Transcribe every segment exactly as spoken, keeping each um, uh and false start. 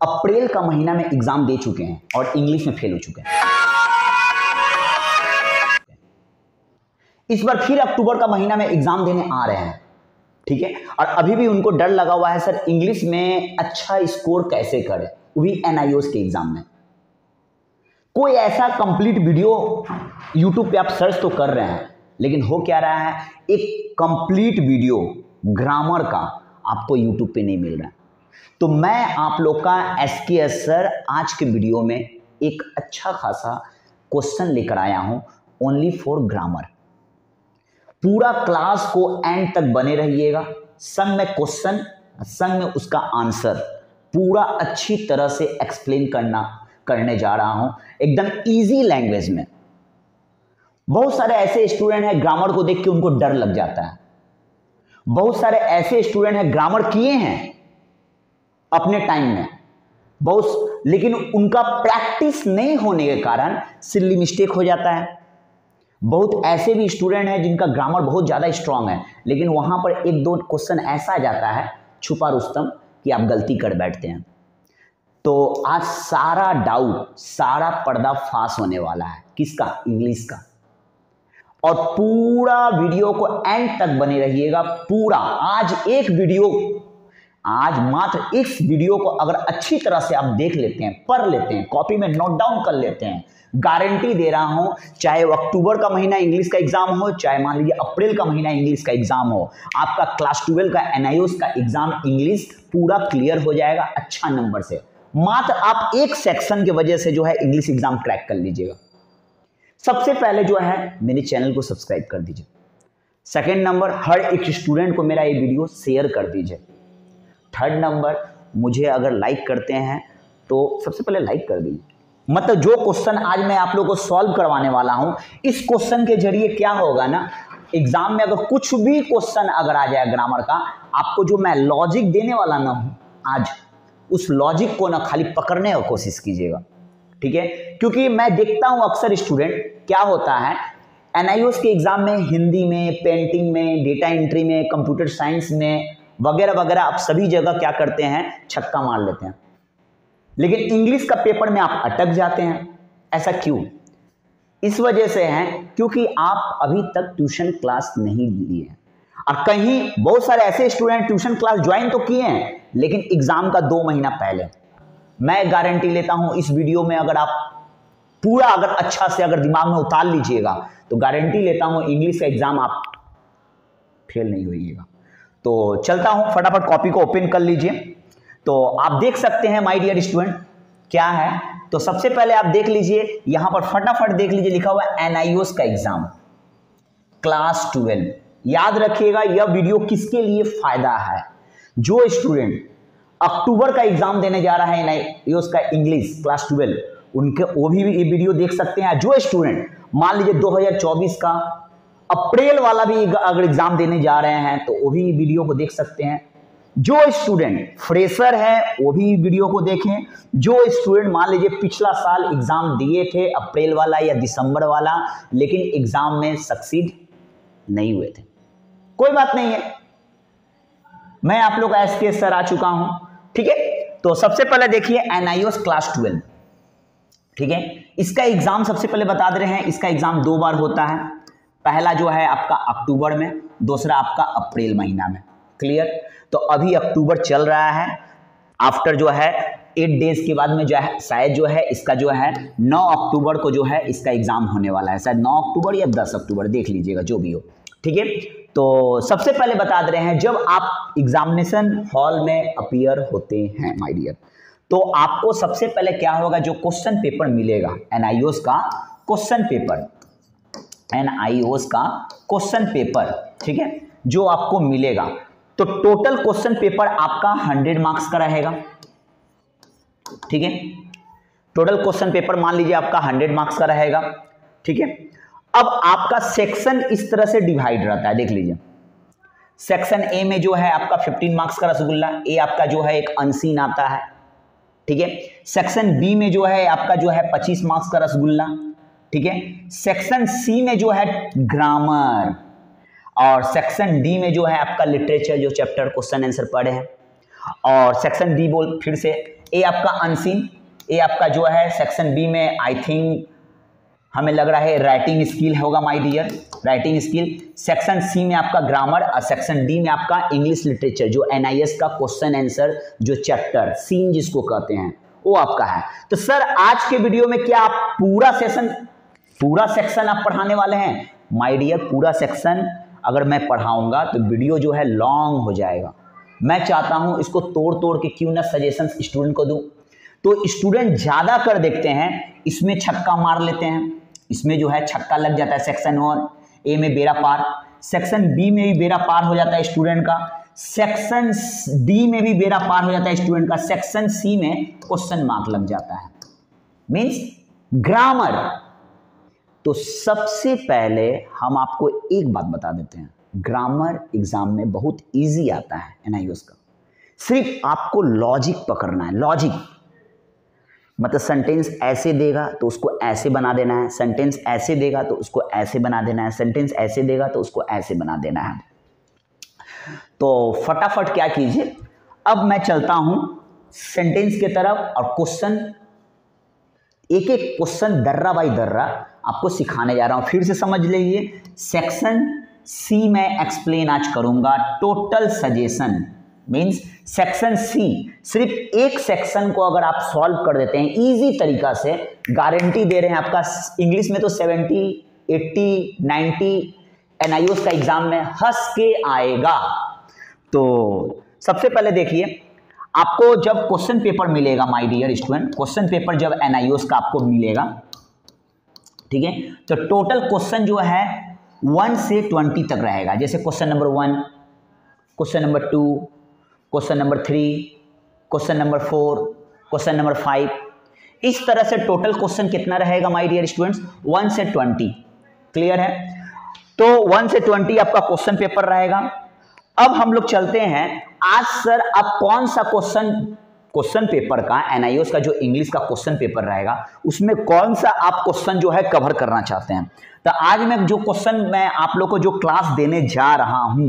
अप्रैल का महीना में एग्जाम दे चुके हैं और इंग्लिश में फेल हो चुके हैं। इस बार फिर अक्टूबर का महीना में एग्जाम देने आ रहे हैं, ठीक है। और अभी भी उनको डर लगा हुआ है, सर इंग्लिश में अच्छा स्कोर कैसे करें, वो भी एन आई ओ एस के एग्जाम में। कोई ऐसा कंप्लीट वीडियो यूट्यूब पे आप सर्च तो कर रहे हैं, लेकिन हो क्या रहा है, एक कंप्लीट वीडियो ग्रामर का आपको यूट्यूब पे नहीं मिल रहा है। तो मैं आप लोग का एस के एस सर आज के वीडियो में एक अच्छा खासा क्वेश्चन लेकर आया हूं, ओनली फॉर ग्रामर। पूरा क्लास को एंड तक बने रहिएगा। संग में क्वेश्चन, संग में उसका आंसर पूरा अच्छी तरह से एक्सप्लेन करना करने जा रहा हूं, एकदम इजी लैंग्वेज में। बहुत सारे ऐसे स्टूडेंट हैं ग्रामर को देख के उनको डर लग जाता है। बहुत सारे ऐसे स्टूडेंट हैं ग्रामर किए हैं अपने टाइम में बहुत, लेकिन उनका प्रैक्टिस नहीं होने के कारण सिली मिस्टेक हो जाता है। बहुत ऐसे भी स्टूडेंट हैं जिनका ग्रामर बहुत ज़्यादा स्ट्रांग है, लेकिन वहाँ पर एक दो क्वेश्चन ऐसा आ जाता है छुपा रुस्तम कि आप गलती कर बैठते हैं। तो आज सारा डाउट, सारा पर्दा फाश होने वाला है, किसका, इंग्लिश का। और पूरा वीडियो को एंड तक बने रहिएगा। पूरा आज एक वीडियो, आज मात्र इस वीडियो को अगर अच्छी तरह से आप देख लेते हैं, पढ़ लेते हैं, कॉपी में नोट डाउन कर लेते हैं, गारंटी दे रहा हूं, चाहे वो अक्टूबर का महीना इंग्लिश का एग्जाम हो, चाहे मान लीजिए अप्रैल का महीना इंग्लिश का एग्जाम हो, आपका क्लास ट्वेल्व का एन आई ओ एस का एग्जाम इंग्लिश पूरा क्लियर हो जाएगा अच्छा नंबर से। मात्र आप एक सेक्शन की वजह से जो है इंग्लिश एग्जाम क्रैक कर लीजिएगा। सबसे पहले जो है मेरे चैनल को सब्सक्राइब कर दीजिए। सेकंड नंबर, हर एक स्टूडेंट को मेरा ये वीडियो शेयर कर दीजिए। थर्ड नंबर, मुझे अगर लाइक करते हैं तो सबसे पहले लाइक कर दीजिए। मतलब जो क्वेश्चन आज मैं आप लोगों को सॉल्व करवाने वाला हूं, इस क्वेश्चन के जरिए क्या होगा ना, एग्जाम में अगर कुछ भी क्वेश्चन अगर आ जाए ग्रामर का, आपको जो मैं लॉजिक देने वाला ना हूं आज, उस लॉजिक को ना खाली पकड़ने की कोशिश कीजिएगा, ठीक है। क्योंकि मैं देखता हूं अक्सर स्टूडेंट, क्या होता है एन आई ओ एस के एग्जाम में हिंदी में, पेंटिंग में, डेटा एंट्री में, कंप्यूटर साइंस में वगैरह वगैरह, आप सभी जगह क्या करते हैं, छक्का मार लेते हैं, लेकिन इंग्लिश का पेपर में आप अटक जाते हैं। ऐसा क्यों? इस वजह से है क्योंकि आप अभी तक ट्यूशन क्लास नहीं लिए हैं। और कहीं बहुत सारे ऐसे स्टूडेंट ट्यूशन क्लास ज्वाइन तो किए हैं, लेकिन एग्जाम का दो महीना पहले। मैं गारंटी लेता हूं इस वीडियो में अगर आप पूरा अगर अच्छा से अगर दिमाग में उतार लीजिएगा, तो गारंटी लेता हूं इंग्लिश का एग्जाम आप फेल नहीं होइएगा। तो चलता हूं, फटाफट कॉपी को ओपन कर लीजिए। तो आप देख सकते हैं माय डियर स्टूडेंट क्या है। तो सबसे पहले आप देख लीजिए, यहां पर फटाफट देख लीजिए, लिखा हुआ है एन आई ओ एस का एग्जाम क्लास ट्वेल्व। याद रखिएगा यह वीडियो किसके लिए फायदा है, जो स्टूडेंट अक्टूबर का एग्जाम देने जा रहा है एन आई ओ एस का इंग्लिश क्लास ट्वेल्व, उनके वो भी ये वीडियो देख सकते हैं। जो स्टूडेंट मान लीजिए दो हज़ार चौबीस का अप्रैल वाला भी अगर एग्जाम देने जा रहे हैं, तो वो भी वीडियो को देख सकते हैं। जो स्टूडेंट फ्रेशर है वो भी वीडियो को देखें। जो स्टूडेंट मान लीजिए पिछला साल एग्जाम दिए थे, अप्रैल वाला या दिसंबर वाला, लेकिन एग्जाम में सक्सीड नहीं हुए थे, कोई बात नहीं है, मैं आप लोग का एस के एस सर आ चुका हूं, ठीक है। तो सबसे पहले देखिए N I O S class twelve, ठीक है। इसका एग्जाम सबसे पहले बता दे रहे हैं, इसका एग्जाम दो बार होता है। पहला जो है आपका अक्टूबर में, दूसरा आपका अप्रैल महीना में, क्लियर। तो अभी अक्टूबर चल रहा है, आफ्टर जो है एट डेज के बाद में जो है शायद जो है इसका जो है नौ अक्टूबर को जो है इसका एग्जाम होने वाला है, शायद नौ अक्टूबर या दस अक्टूबर, देख लीजिएगा जो भी हो, ठीक है। तो सबसे पहले बता दे रहे हैं, जब आप एग्जामिनेशन हॉल में अपीयर होते हैं माय डियर, तो आपको सबसे पहले क्या होगा, जो क्वेश्चन पेपर मिलेगा एन आई ओ एस का question paper, N I O S का क्वेश्चन पेपर, ठीक है, जो आपको मिलेगा, तो टोटल क्वेश्चन पेपर आपका हंड्रेड मार्क्स का रहेगा, ठीक है। टोटल क्वेश्चन पेपर मान लीजिए आपका हंड्रेड मार्क्स का रहेगा, ठीक है। अब आपका सेक्शन इस तरह से डिवाइड रहता है, देख लीजिए। सेक्शन ए में जो है आपका फिफ्टीन मार्क्स का रसगुल्ला, ए आपका जो है एक अनसीन आता है, ठीक है। सेक्शन बी में जो है आपका जो है पच्चीस मार्क्स का रसगुल्ला, ठीक है। सेक्शन सी में जो है ग्रामर, और सेक्शन डी में जो है आपका लिटरेचर, जो चैप्टर क्वेश्चन आंसर पढ़े हैं, और सेक्शन डी बोल फिर से ए आपका अनसीन, ए आपका जो है सेक्शन बी में आई थिंक हमें लग रहा है राइटिंग स्किल होगा my dear, writing skill. Section C में आपका ग्रामर और सेक्शन डी में आपका इंग्लिश लिटरेचर, जो एनआईएस का क्वेश्चन आंसर जो चैप्टर सीन जिसको कहते हैं वो आपका है। तो सर आज के वीडियो में क्या आप पूरा सेशन पूरा सेक्शन आप पढ़ाने वाले हैं? माय डियर, पूरा सेक्शन अगर मैं पढ़ाऊंगा तो वीडियो जो है लॉन्ग हो जाएगा। मैं चाहता हूं इसको तोड़ तोड़ के क्यों ना सजेशन स्टूडेंट को दूं, तो स्टूडेंट ज्यादा कर देखते हैं, इसमें छक्का मार लेते हैं, इसमें जो है छक्का लग जाता है सेक्शन वन ए में बेड़ा पार, सेक्शन बी में भी बेड़ा पार हो जाता है स्टूडेंट का, सेक्शन डी में भी बेड़ा पार हो जाता है स्टूडेंट का, सेक्शन सी में क्वेश्चन मार्क लग जाता है, मींस ग्रामर। तो सबसे पहले हम आपको एक बात बता देते हैं, ग्रामर एग्जाम में बहुत इजी आता है एनआईओएस का, सिर्फ आपको लॉजिक पकड़ना है। लॉजिक मतलब सेंटेंस ऐसे देगा तो उसको ऐसे बना देना है, सेंटेंस ऐसे देगा तो उसको ऐसे बना देना है, सेंटेंस ऐसे देगा तो उसको ऐसे बना देना है। तो फटाफट क्या कीजिए, अब मैं चलता हूं सेंटेंस की तरफ और क्वेश्चन, एक एक क्वेश्चन दर्रा बाई दर्रा आपको सिखाने जा रहा हूं। फिर से समझ लीजिए, सेक्शन सी में एक्सप्लेन आज करूंगा, total suggestion means section C, सिर्फ एक सेक्शन को अगर आप सॉल्व कर देते हैं इजी तरीका से, गारंटी दे रहे हैं आपका इंग्लिश में तो सेवेंटी, एट्टी, नाइंटी एनआईओएस का एग्जाम में हंस के आएगा। तो सबसे पहले देखिए, आपको जब क्वेश्चन पेपर मिलेगा my dear student, question paper जब एनआईओएस का आपको मिलेगा, ठीक है, तो टोटल क्वेश्चन जो है वन से ट्वेंटी तक रहेगा। जैसे question number one, question number two, question number three, question number four, question number five, इस तरह से टोटल क्वेश्चन कितना रहेगा माय डियर स्टूडेंट्स, वन से ट्वेंटी। क्लियर है? तो वन से ट्वेंटी आपका क्वेश्चन पेपर रहेगा। अब हम लोग चलते हैं, आज सर आप कौन सा क्वेश्चन क्वेश्चन पेपर का, एनआईओएस का जो इंग्लिश का क्वेश्चन पेपर रहेगा उसमें कौन सा आप क्वेश्चन जो है कवर करना चाहते हैं। तो आज मैं जो क्वेश्चन मैं आप लोग को जो क्लास देने जा रहा हूं,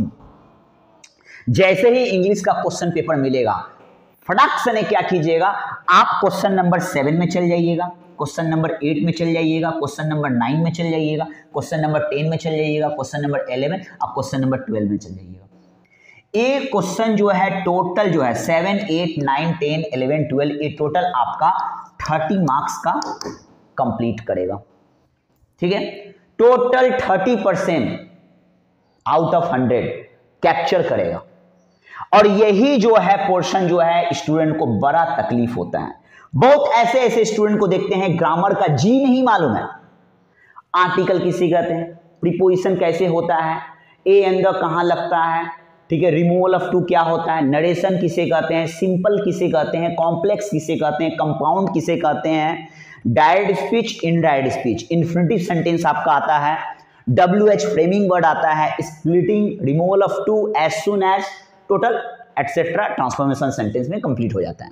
जैसे ही इंग्लिश का क्वेश्चन पेपर मिलेगा फटाक से ने क्या कीजिएगा, आप क्वेश्चन नंबर सेवन में चल जाइएगा, क्वेश्चन नंबर एट में चल जाइएगा, क्वेश्चन नंबर नाइन में चल जाइएगा, क्वेश्चन नंबर टेन में चल जाइएगा, क्वेश्चन नंबर इलेवन और क्वेश्चन नंबर ट्वेल्व में चल जाइएगा। एक क्वेश्चन जो है टोटल जो है seven, eight, nine, ten, eleven, twelve, ये टोटल आपका थर्टी मार्क्स का कंप्लीट करेगा। ठीक है, total thirty percent out of hundred capture करेगा। और यही जो है पोर्शन जो है स्टूडेंट को बड़ा तकलीफ होता है। बहुत ऐसे ऐसे स्टूडेंट को देखते हैं ग्रामर का जी नहीं मालूम है, आर्टिकल किसे कहते हैं, प्रीपोजिशन कैसे होता है, ए एंड द कहां लगता है, ठीक है, रिमूवल ऑफ टू क्या होता है, नरेशन किसे कहते हैं, सिंपल किसे कहते हैं, कॉम्प्लेक्स किसे कहते हैं, कंपाउंड किसे कहते हैं, direct speech, indirect speech, infinitive sentence आपका आता है, डब्ल्यू एच फ्रेमिंग वर्ड आता है, splitting, removal of to, as soon as, total etcetera transformation sentence में कंप्लीट हो जाता है।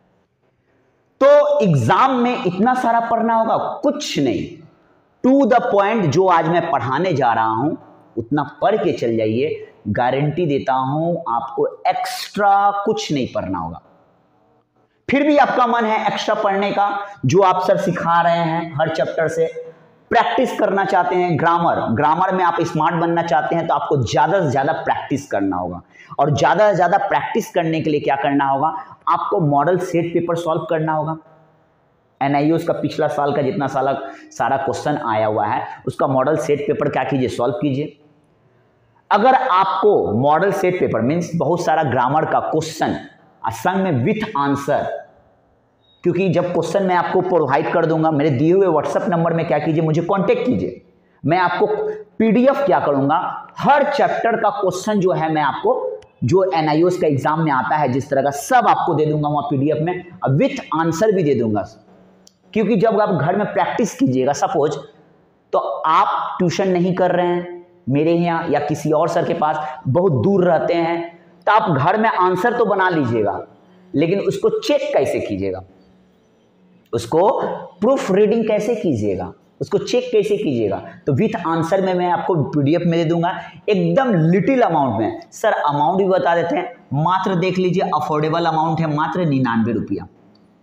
तो एग्जाम में इतना सारा पढ़ना होगा कुछ नहीं, टू द पॉइंट जो आज मैं पढ़ाने जा रहा हूं उतना पढ़ के चल जाइए, गारंटी देता हूं आपको एक्स्ट्रा कुछ नहीं पढ़ना होगा। फिर भी आपका मन है एक्स्ट्रा पढ़ने का, जो आप सर सिखा रहे हैं हर चैप्टर से, प्रैक्टिस करना चाहते हैं, ग्रामर ग्रामर में आप स्मार्ट बनना चाहते हैं तो आपको ज्यादा से ज्यादा प्रैक्टिस करना होगा। और ज्यादा से ज्यादा प्रैक्टिस करने के लिए क्या करना होगा, आपको मॉडल सेट पेपर सॉल्व करना होगा। एनआईओएस का पिछला साल का जितना साल सारा क्वेश्चन आया हुआ है उसका मॉडल सेट पेपर क्या कीजिए, सॉल्व कीजिए। अगर आपको मॉडल सेट पेपर मीन्स बहुत सारा ग्रामर का क्वेश्चन संग में विथ आंसर, क्योंकि जब क्वेश्चन मैं आपको प्रोवाइड कर दूंगा, मेरे दिए हुए व्हाट्सएप नंबर में क्या कीजिए, मुझे कांटेक्ट कीजिए, मैं आपको पीडीएफ क्या करूंगा, हर चैप्टर का क्वेश्चन जो है मैं आपको जो एनआईओएस का एग्जाम में आता है जिस तरह का सब आपको दे दूंगा वहां पीडीएफ में, विथ आंसर भी दे दूंगा। क्योंकि जब आप घर में प्रैक्टिस कीजिएगा, सपोज तो आप ट्यूशन नहीं कर रहे हैं मेरे यहाँ या किसी और सर के पास, बहुत दूर रहते हैं, तो आप घर में आंसर तो बना लीजिएगा लेकिन उसको चेक कैसे कीजिएगा, उसको प्रूफ रीडिंग कैसे कीजिएगा, उसको चेक कैसे कीजिएगा। तो विथ आंसर में मैं आपको पीडीएफ में दे दूंगा एकदम लिटिल अमाउंट में। सर अमाउंट भी बता देते हैं, मात्र देख लीजिए अफोर्डेबल अमाउंट है, मात्र निन्यानवे रुपया,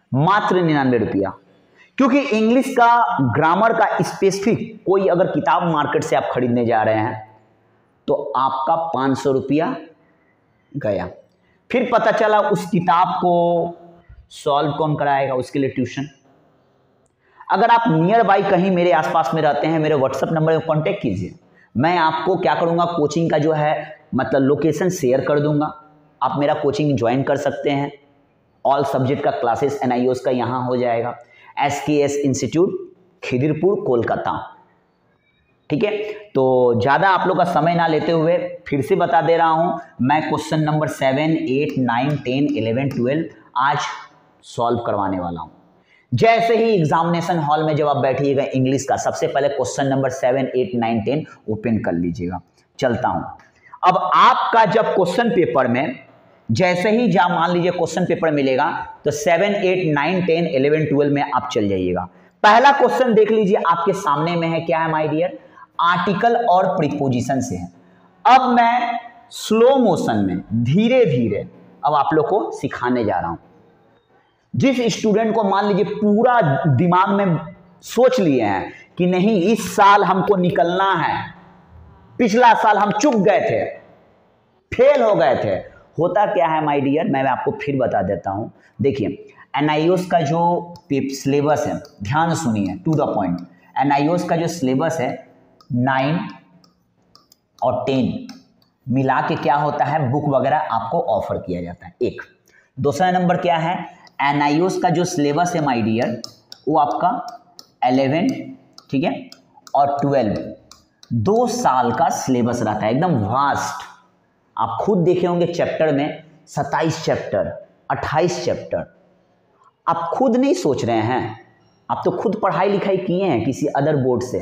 मात्र निन्यानवे रुपया। क्योंकि इंग्लिश का ग्रामर का स्पेसिफिक कोई अगर किताब मार्केट से आप खरीदने जा रहे हैं तो आपका पाँच सौ रुपया गया। फिर पता चला उस किताब को सॉल्व कौन कराएगा, उसके लिए ट्यूशन। अगर आप नियर बाई कहीं मेरे आसपास में रहते हैं, मेरे व्हाट्सएप नंबर पर कांटेक्ट कीजिए, मैं आपको क्या करूंगा, कोचिंग का जो है मतलब लोकेशन शेयर कर दूंगा। आप मेरा कोचिंग ज्वाइन कर सकते हैं। ऑल सब्जेक्ट का क्लासेस एनआईओस का यहाँ हो जाएगा, एस के एस इंस्टीट्यूट खिदिरपुर कोलकाता। ठीक है, तो ज़्यादा आप लोग का समय ना लेते हुए फिर से बता दे रहा हूँ, मैं question number seven eight nine ten eleven twelve आज सॉल्व करवाने वाला हूँ। जैसे ही एग्जामिनेशन हॉल में जब आप बैठिएगा इंग्लिश का, सबसे पहले question number seven eight nine ten open कर लीजिएगा। चलता हूँ। अब आपका जब क्वेश्चन पेपर में जैसे ही जब मान लीजिए क्वेश्चन पेपर मिलेगा तो seven eight nine ten eleven twelve में आप चल जाइएगा। पहला क्वेश्चन देख लीजिए आपके सामने में है, क्या है माय डियर, आर्टिकल और प्रीपोजिशन से है। अब मैं स्लो मोशन में धीरे धीरे अब आप लोग को सिखाने जा रहा हूं। जिस स्टूडेंट को मान लीजिए पूरा दिमाग में सोच लिए हैं कि नहीं इस साल हमको निकलना है, पिछला साल हम चुक गए थे, फेल हो गए थे, होता क्या है माय डियर, मैं आपको फिर बता देता हूं। देखिए एनआईओस का जो सिलेबस है, ध्यान सुनिए, टू द पॉइंट। एनआईओस का जो सिलेबस है नाइन और टेन मिला के क्या होता है, बुक वगैरह आपको ऑफर किया जाता है। एक दूसरा नंबर क्या है, एनआईओस का जो सिलेबस है माय डियर वो आपका इलेवन, ठीक है, और ट्वेल्व दो साल का सिलेबस रहता है, एकदम वास्ट। आप खुद देखे होंगे चैप्टर में सत्ताईस चैप्टर, अट्ठाईस चैप्टर। आप खुद नहीं सोच रहे हैं, आप तो खुद पढ़ाई लिखाई किए हैं किसी अदर बोर्ड से।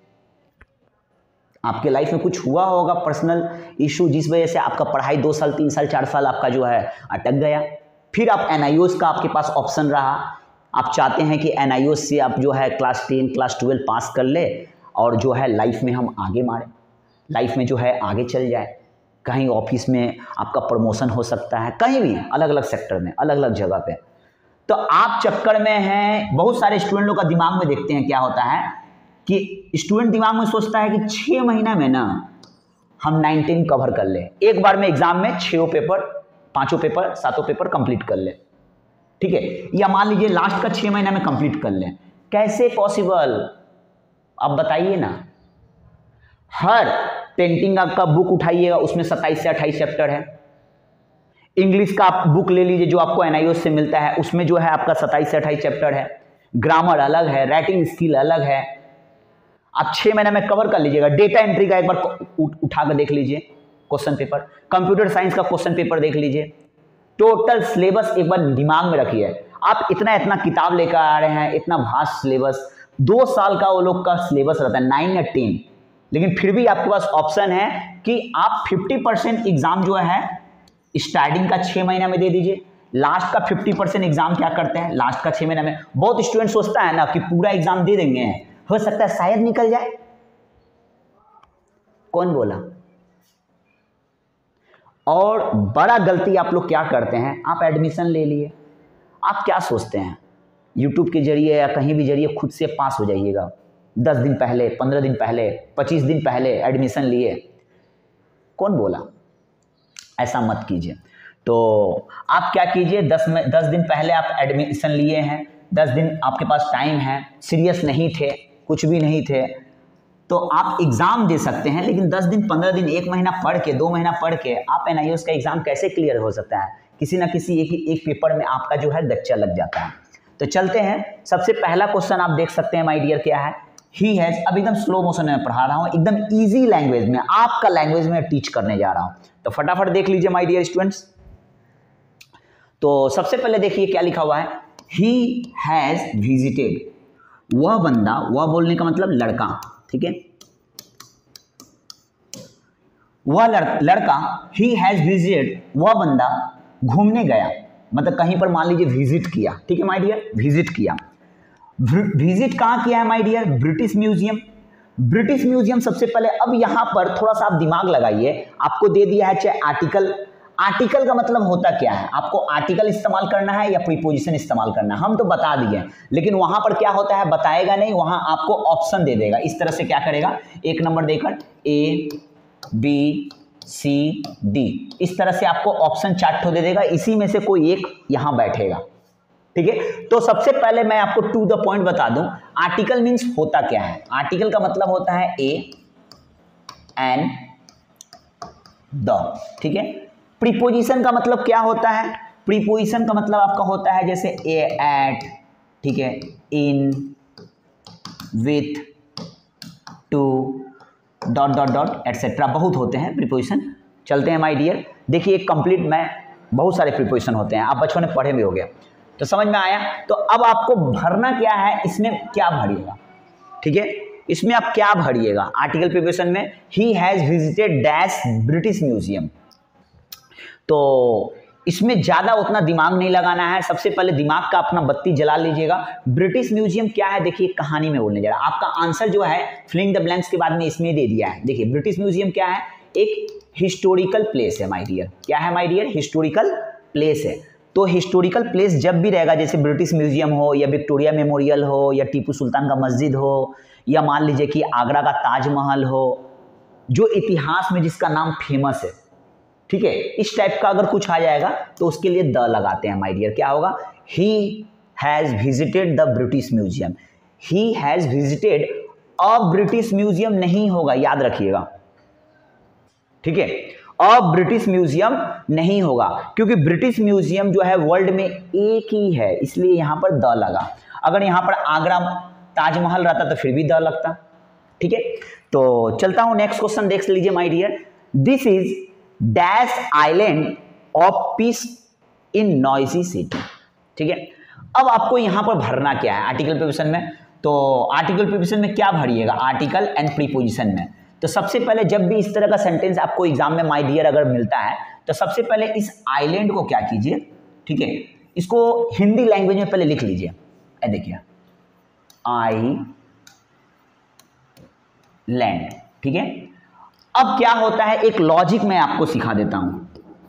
आपके लाइफ में कुछ हुआ होगा पर्सनल इशू जिस वजह से आपका पढ़ाई दो साल तीन साल चार साल आपका जो है अटक गया। फिर आप एनआईओस का आपके पास ऑप्शन रहा, आप चाहते हैं कि एनआईओस से आप जो है class ten class twelve pass कर ले और जो है लाइफ में हम आगे मारें, लाइफ में जो है आगे चल जाए, कहीं ऑफिस में आपका प्रमोशन हो सकता है, कहीं भी अलग अलग सेक्टर में अलग अलग जगह पे। तो आप चक्कर में हैं। बहुत सारे स्टूडेंट लोग का दिमाग में देखते हैं क्या होता है कि स्टूडेंट दिमाग में सोचता है कि छः महीना में ना हम नाइनटीन कवर कर ले, एक बार में एग्जाम में छः पेपर पाँचों पेपर सातों पेपर कंप्लीट कर ले, ठीक है, या मान लीजिए लास्ट का छः महीना में कंप्लीट कर ले। कैसे पॉसिबल, आप बताइए ना। हर पेंटिंग का बुक उठाइएगा, उसमें सत्ताईस से अट्ठाईस चैप्टर है। इंग्लिश का आप बुक ले लीजिए जो आपको एनआईओएस से मिलता है, उसमें जो है आपका सत्ताईस से अट्ठाईस चैप्टर है। ग्रामर अलग है, राइटिंग स्किल अलग है। आप छः महीने में कवर कर लीजिएगा। डेटा एंट्री का एक बार उठा कर देख लीजिए क्वेश्चन पेपर, कंप्यूटर साइंस का क्वेश्चन पेपर देख लीजिए। टोटल सिलेबस एक बार दिमाग में रखिए। आप इतना इतना किताब लेकर आ रहे हैं, इतना भास्ट सिलेबस, दो साल का वो लोग का सिलेबस रहता है, नाइन या टेन, लेकिन फिर भी आपके पास ऑप्शन है कि आप फिफ्टी परसेंट एग्जाम जो है स्टार्टिंग का छः महीना में दे दीजिए, लास्ट का फिफ्टी परसेंट एग्जाम क्या करते हैं लास्ट का छः महीना में। बहुत स्टूडेंट सोचता है ना कि पूरा एग्जाम दे देंगे, हो सकता है शायद निकल जाए। कौन बोला? और बड़ा गलती आप लोग क्या करते हैं, आप एडमिशन ले लिए, आप क्या सोचते हैं यूट्यूब के जरिए या कहीं भी जरिए खुद से पास हो जाइएगा। दस दिन पहले, पंद्रह दिन पहले, पच्चीस दिन पहले एडमिशन लिए, कौन बोला? ऐसा मत कीजिए। तो आप क्या कीजिए, दस में दस दिन पहले आप एडमिशन लिए हैं, दस दिन आपके पास टाइम है, सीरियस नहीं थे, कुछ भी नहीं थे, तो आप एग्ज़ाम दे सकते हैं। लेकिन दस दिन, पंद्रह दिन, एक महीना पढ़ के, दो महीना पढ़ के आप एनआईओएस का एग्ज़ाम कैसे क्लियर हो सकता है? किसी ना किसी एक एक पेपर में आपका जो है गच्चा लग जाता है। तो चलते हैं, सबसे पहला क्वेश्चन आप देख सकते हैं माय डियर, क्या है, ही हैज़। अब एकदम स्लो मोशन में पढ़ा रहा हूँ, एकदम ईजी लैंग्वेज में, आपका लैंग्वेज में टीच करने जा रहा हूँ, तो फटाफट देख लीजिए माय डियर स्टूडेंट्स। तो सबसे पहले देखिए क्या लिखा हुआ है, ही हैज़ विजिटेड। वह बंदा, वह बोलने का मतलब लड़का, ठीक है, वह लड़का, ही हैज़ विजिटेड, वह बंदा घूमने गया, मतलब कहीं पर मान लीजिए विजिट किया, ठीक है माय डियर, विजिट किया। विजिट कहाँ किया है my dear? British museum. British museum सबसे पहले, अब यहाँ पर थोड़ा सा आप दिमाग लगाइए, आपको दे दिया है चाहे आर्टिकल, आर्टिकल का मतलब होता क्या है, आपको आर्टिकल इस्तेमाल करना है या प्रीपोजिशन इस्तेमाल करना है, हम तो बता दिए, लेकिन वहां पर क्या होता है बताएगा नहीं, वहां आपको ऑप्शन दे देगा। इस तरह से क्या करेगा, एक नंबर देकर ए बी सी डी, इस तरह से आपको ऑप्शन चार्ट दे देगा, इसी में से कोई एक यहां बैठेगा। ठीक है, तो सबसे पहले मैं आपको टू द पॉइंट बता दूं, आर्टिकल मींस होता क्या है। आर्टिकल का मतलब होता है ए एंड द। ठीक है, प्रीपोजिशन का मतलब क्या होता है, प्रीपोजिशन का मतलब आपका होता है जैसे ए एट, ठीक है, in, with, to, dot dot dot etcetera, बहुत होते हैं प्रीपोजिशन। चलते हैं माय डियर, देखिए एक कंप्लीट में बहुत सारे प्रीपोजिशन होते हैं, आप बच्चों ने पढ़े भी हो गया, तो समझ में आया। तो अब आपको भरना क्या है, इसमें क्या भरिएगा, ठीक है, इसमें आप क्या भरिएगा आर्टिकल प्रीपोजिशन में, he has visited dash British museum. तो इसमें ज्यादा उतना दिमाग नहीं लगाना है, सबसे पहले दिमाग का अपना बत्ती जला लीजिएगा। ब्रिटिश म्यूजियम क्या है, देखिए कहानी में बोलने जा रहा, आपका आंसर जो है फिलिंग द ब्लैंक्स के बाद में इसमें दे दिया है। देखिए ब्रिटिश म्यूजियम क्या है, एक हिस्टोरिकल प्लेस है माय डियर। क्या है माय डियर, हिस्टोरिकल प्लेस है। तो हिस्टोरिकल प्लेस जब भी रहेगा, जैसे ब्रिटिश म्यूजियम हो या विक्टोरिया मेमोरियल हो या टीपू सुल्तान का मस्जिद हो या मान लीजिए कि आगरा का ताजमहल हो, जो इतिहास में जिसका नाम फेमस है, ठीक है, इस टाइप का अगर कुछ आ जाएगा तो उसके लिए द लगाते हैं माय डियर। क्या होगा, he has visited the British museum. He has visited a British museum नहीं होगा, याद रखिएगा, ठीक है, अ ब्रिटिश म्यूजियम नहीं होगा, क्योंकि ब्रिटिश म्यूजियम जो है वर्ल्ड में एक ही है, इसलिए यहां पर द लगा। अगर यहां पर आगरा ताजमहल रहता तो फिर भी द लगता। ठीक है, तो चलता हूं नेक्स्ट क्वेश्चन, देख लीजिए my dear. This is dash island of peace in noisy city. ठीक है, अब आपको यहां पर भरना क्या है आर्टिकल प्रीपोजिशन में, तो आर्टिकल प्रीपोजिशन में क्या भरिएगा, आर्टिकल एंड प्रीपोजिशन में। तो सबसे पहले जब भी इस तरह का सेंटेंस आपको एग्जाम में माय डियर अगर मिलता है, तो सबसे पहले इस आइलैंड को क्या कीजिए, ठीक है, इसको हिंदी लैंग्वेज में पहले लिख लीजिए। ए देखिए, आई लैंड। ठीक है, अब क्या होता है, एक लॉजिक मैं आपको सिखा देता हूं।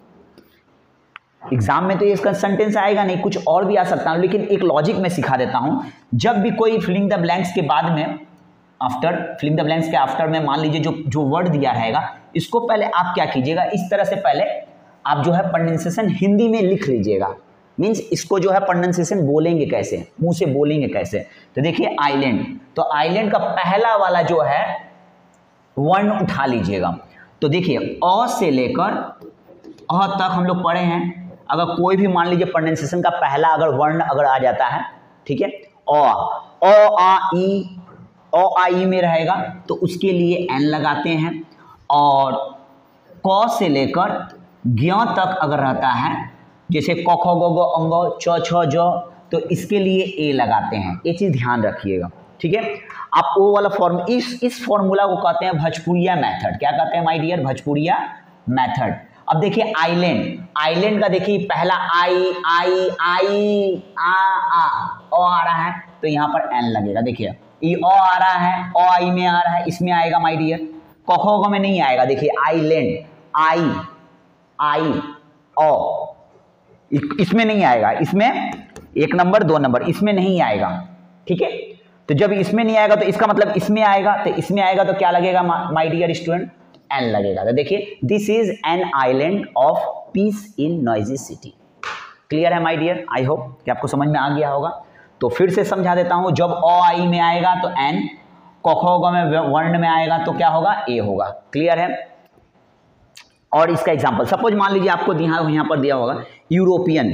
एग्जाम में तो ये इसका सेंटेंस आएगा नहीं, कुछ और भी आ सकता है, लेकिन एक लॉजिक मैं सिखा देता हूं। जब भी कोई फिलिंग द ब्लैंक्स के बाद में, आफ्टर फिलिंग द ब्लैंक्स के आफ्टर में मान लीजिए जो जो वर्ड दिया रहेगा, इसको पहले आप क्या कीजिएगा, इस तरह से पहले आप जो है प्रोनाउंसिएशन हिंदी में लिख लीजिएगा। मींस इसको जो है प्रोनाउंसिएशन बोलेंगे कैसे, मुंह से बोलेंगे कैसे। तो देखिए आइलैंड, तो आइलैंड का पहला वाला जो है वर्ण उठा लीजिएगा। तो देखिए अ से लेकर अ तक हम लोग पढ़े हैं, अगर कोई भी मान लीजिए प्रोनाउंसिएशन का पहला अगर वर्ण अगर आ जाता है, ठीक है, अ अ आ ई अ आ ई में रहेगा तो उसके लिए एन लगाते हैं, और क से लेकर ज्ञ तक अगर रहता है, जैसे क ख ग घ अंग च छ ज, तो इसके लिए ए लगाते हैं। ये चीज ध्यान रखिएगा, ठीक है। आप वो वाला फॉर्म, इस इस फॉर्मूला को कहते हैं भोजपुरिया मेथड। क्या कहते हैं माय डियर, भोजपुरिया मेथड। अब देखिए आइलैंड, आइलैंड का देखिए पहला आई आई आई आ आ ओ आ रहा है तो यहाँ पर एन लगेगा। देखिए ये ओ आ रहा है, ओ आई में आ रहा है, इसमें आएगा माय डियर। कखोगो में नहीं आएगा। देखिए आइलैंड, आई आई ओ, इसमें नहीं आएगा, इसमें एक नंबर दो नंबर इसमें नहीं आएगा, ठीक है। तो जब इसमें नहीं आएगा तो इसका मतलब इसमें आएगा, तो इसमें आएगा तो क्या लगेगा माय डियर स्टूडेंट, एन लगेगा। तो देखिए this is an island of peace in noisy city. Clear है माय डियर, आई होप कि आपको समझ में आ गया होगा। तो फिर से समझा देता हूं, जब ओ आई में आएगा तो एन, कखोगो में वर्ण में आएगा तो क्या होगा, ए होगा। क्लियर है। और इसका एग्जांपल सपोज मान लीजिए आपको यहां यहां पर दिया होगा यूरोपियन,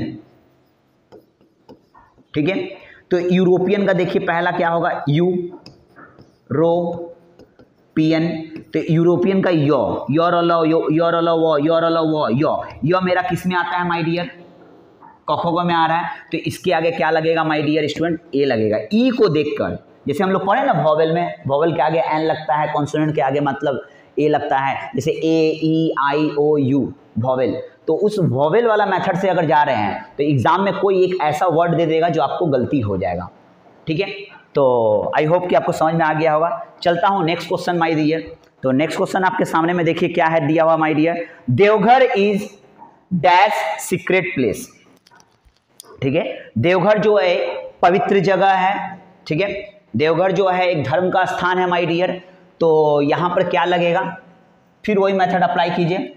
ठीक है। तो यूरोपियन का देखिए पहला क्या होगा, यू रो पियन। तो यूरोपियन का यो, योर अलो यो, योर अलो वो, योर अलो वो, यो यो मेरा किस में आता है माय डियर, कखोगो में आ रहा है। तो इसके आगे क्या लगेगा माय डियर स्टूडेंट, ए लगेगा। ई को देखकर, जैसे हम लोग पढ़े ना वॉवेल में, वॉवेल के आगे एन लगता है, कॉन्सोनेंट के आगे मतलब ए लगता है, जैसे ए ई आई ओ यू वॉवेल। तो उस वॉवेल वाला मेथड से अगर जा रहे हैं तो एग्जाम में कोई एक ऐसा वर्ड दे देगा जो आपको गलती हो जाएगा, ठीक है। तो आई होप कि आपको समझ में आ गया होगा। चलता हूं नेक्स्ट क्वेश्चन माय डियर। तो नेक्स्ट क्वेश्चन आपके सामने में देखिए क्या है दिया हुआ my dear. Deoghar is dash secret place. ठीक है, देवघर जो है पवित्र जगह है। ठीक है, देवघर जो है एक धर्म का स्थान है माय डियर। तो यहां पर क्या लगेगा, फिर वही मेथड अप्लाई कीजिए,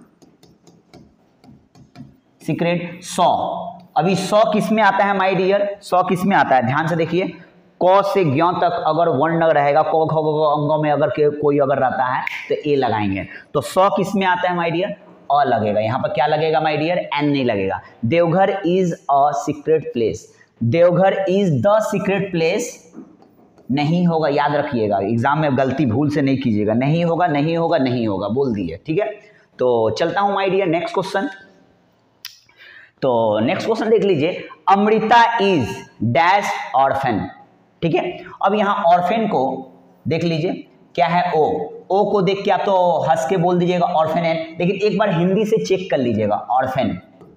सीक्रेट। सौ, अभी सौ किस में आता है माय डियर, सौ किस में आता है, ध्यान से देखिए, क से ज्ञ तक अगर वर्ण रहेगा, क ख ग अंगों में अगर कोई अगर रहता है तो ए लगाएंगे। तो सौ किस में आता है माय डियर, अ लगेगा। यहाँ पर क्या लगेगा माय डियर, एन नहीं लगेगा। Deoghar is a secret place, Deoghar is the secret place नहीं होगा, याद रखिएगा, एग्जाम में गलती भूल से नहीं कीजिएगा, नहीं होगा नहीं होगा नहीं होगा बोल दिए। ठीक है, तो चलता हूं माय डियर नेक्स्ट क्वेश्चन। तो नेक्स्ट क्वेश्चन देख लीजिए, अमृता इज डैश ऑर्फन। ठीक है, अब यहां ऑर्फन को देख लीजिए, क्या है, ओ, ओ को देख के आप तो हंस के बोल दीजिएगा ऑर्फन है, लेकिन एक बार हिंदी से चेक कर लीजिएगा, ऑर्फन।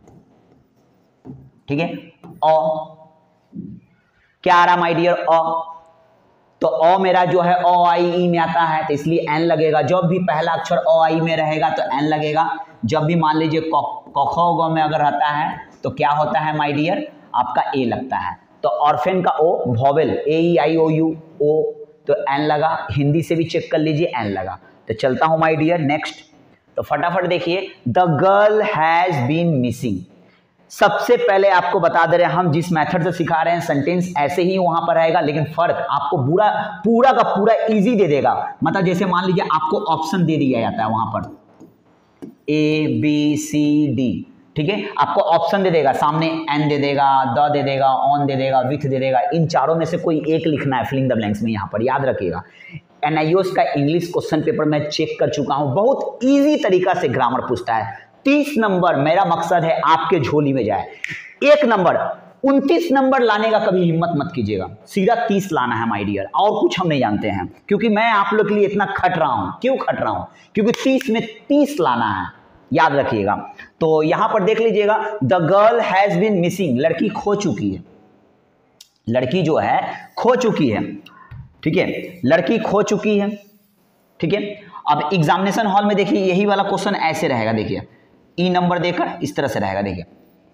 ठीक है, ओ क्या आ रहा माय डियर, ओ, तो अ मेरा जो है ओ आई ई में आता है तो इसलिए एन लगेगा। जब भी पहला अक्षर ओ आई में रहेगा तो एन लगेगा। जब भी मान लीजिए क ख ग में अगर रहता है तो क्या होता है माय डियर, आपका ए लगता है। तो ऑर्फेन का ओ vowel, A E I O you, ओ, तो एन लगा। हिंदी से भी चेक कर लीजिए, एन लगा। तो चलता हूं माय डियर नेक्स्ट। तो फटाफट देखिए, the girl has been missing. सबसे पहले आपको बता दे रहे हैं, हम जिस मेथड से सिखा रहे हैं सेंटेंस ऐसे ही वहां पर रहेगा, लेकिन फर्क आपको पूरा पूरा का पूरा इजी दे देगा। मतलब जैसे मान लीजिए आपको ऑप्शन दे दिया जाता है वहां पर ए बी सी डी। ठीक है, आपको ऑप्शन दे देगा, सामने एन दे देगा, द दे देगा, ऑन दे देगा, विथ दे देगा। इन चारों में से कोई एक लिखना है फिलिंग द ब्लैंक्स में। यहाँ पर याद रखिएगा, एनआईओएस का इंग्लिश क्वेश्चन पेपर मैं चेक कर चुका हूं, बहुत इजी तरीका से ग्रामर पूछता है। तीस नंबर मेरा मकसद है आपके झोली में जाए। एक नंबर उनतीस नंबर लाने का कभी हिम्मत मत कीजिएगा, सीधा तीस लाना है माय डियर, और कुछ हम नहीं जानते हैं। क्योंकि मैं आप लोग के लिए इतना खट रहा हूं, क्यों खट रहा हूं, क्योंकि तीस में तीस लाना है, याद रखिएगा। तो यहां पर देख लीजिएगा, the girl has been missing, लड़की खो चुकी है, लड़की जो है खो चुकी है। ठीक है, लड़की खो चुकी है। ठीक है, अब एग्जामिनेशन हॉल में देखिए यही वाला क्वेश्चन ऐसे रहेगा, देखिए ई नंबर देकर इस तरह से रहेगा, देखिए।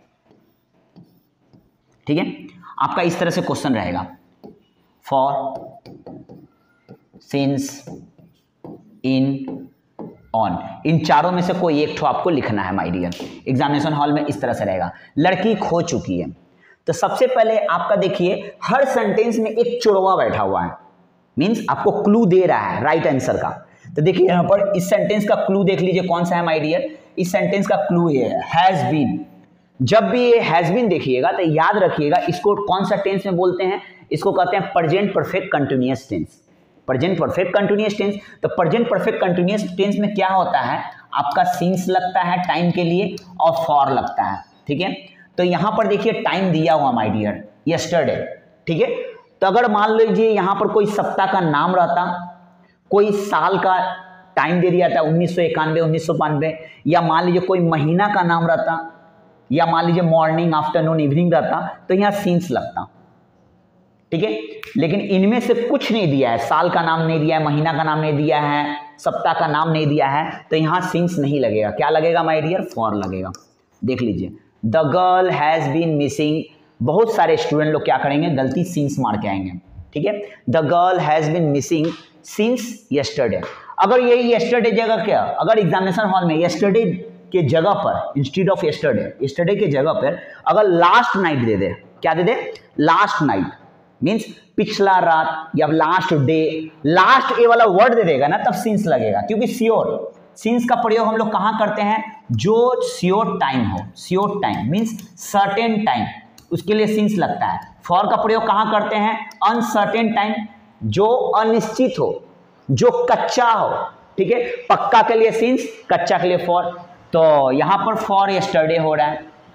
ठीक है, आपका इस तरह से क्वेश्चन रहेगा, फॉर, सिंस, इन, ऑन, इन चारों में से कोई एक ठो आपको लिखना है माय डियर। एग्जामिनेशन हॉल में इस तरह से रहेगा, लड़की खो चुकी है। तो सबसे पहले आपका देखिए, हर सेंटेंस में एक चुड़वा बैठा हुआ है, मींस आपको क्लू दे रहा है राइट आंसर का। तो देखिए यहां पर इस सेंटेंस का क्लू देख लीजिए कौन सा है माय डियर। इस सेंटेंस का क्लू ये है, हैज बीन। जब भी ये हैज बीन देखिएगा तो याद रखिएगा, इसको कौन सा टेंस में बोलते हैं, इसको कहते हैं present perfect continuous tense. Present perfect continuous tense, तो प्रेजेंट परफेक्ट कंटिन्यूअस टेंस में क्या होता है, आपका सिंस लगता है टाइम के लिए और फॉर लगता है। ठीक है, तो यहां पर देखिए टाइम दिया हुआ माय डियर, यस्टरडे। ठीक है, तो अगर मान लीजिए यहां पर कोई सप्ताह का नाम रहता, कोई साल का टाइम दे दिया था उन्नीस सौ इक्यानवे उन्नीस सौ बानवे, या मान लीजिए कोई महीना का नाम रहता, या मान लीजिए मॉर्निंग आफ्टरनून इवनिंग रहता, तो यहाँ सिंस लगता। ठीक है, लेकिन इनमें से कुछ नहीं दिया है, साल का नाम नहीं दिया है, महीना का नाम नहीं दिया है, सप्ताह का नाम नहीं दिया है, तो यहाँ सिंस नहीं लगेगा। क्या लगेगा माय डियर, फॉर लगेगा। देख लीजिए, the girl has been missing, बहुत सारे स्टूडेंट लोग क्या करेंगे, गलती सिंस मार के आएंगे। ठीक है, the girl has been missing since yesterday. अगर यही यस्टरडे जगह क्या, अगर एग्जामिनेशन हॉल में यस्टरडे के जगह पर, इंस्टीड ऑफ यस्टरडे, यस्टरडे के जगह पर अगर लास्ट नाइट दे दे, क्या दे दे, लास्ट नाइट, मींस पिछला रात या लास्ट डे, लास्ट ए वाला वर्ड दे देगा ना, तब सिंस लगेगा। क्योंकि श्योर, सिंस का प्रयोग हम लोग कहां करते हैं, जो श्योर टाइम हो, sure time means certain time, उसके लिए सिंस लगता है। फॉर का प्रयोग कहां करते हैं, अनसर्टेन टाइम, जो अनिश्चित हो, जो कच्चा हो। ठीक है, पक्का के लिए सिंस, कच्चा के लिए फॉर। तो यहां पर फॉर यस्टरडे हो रहा है।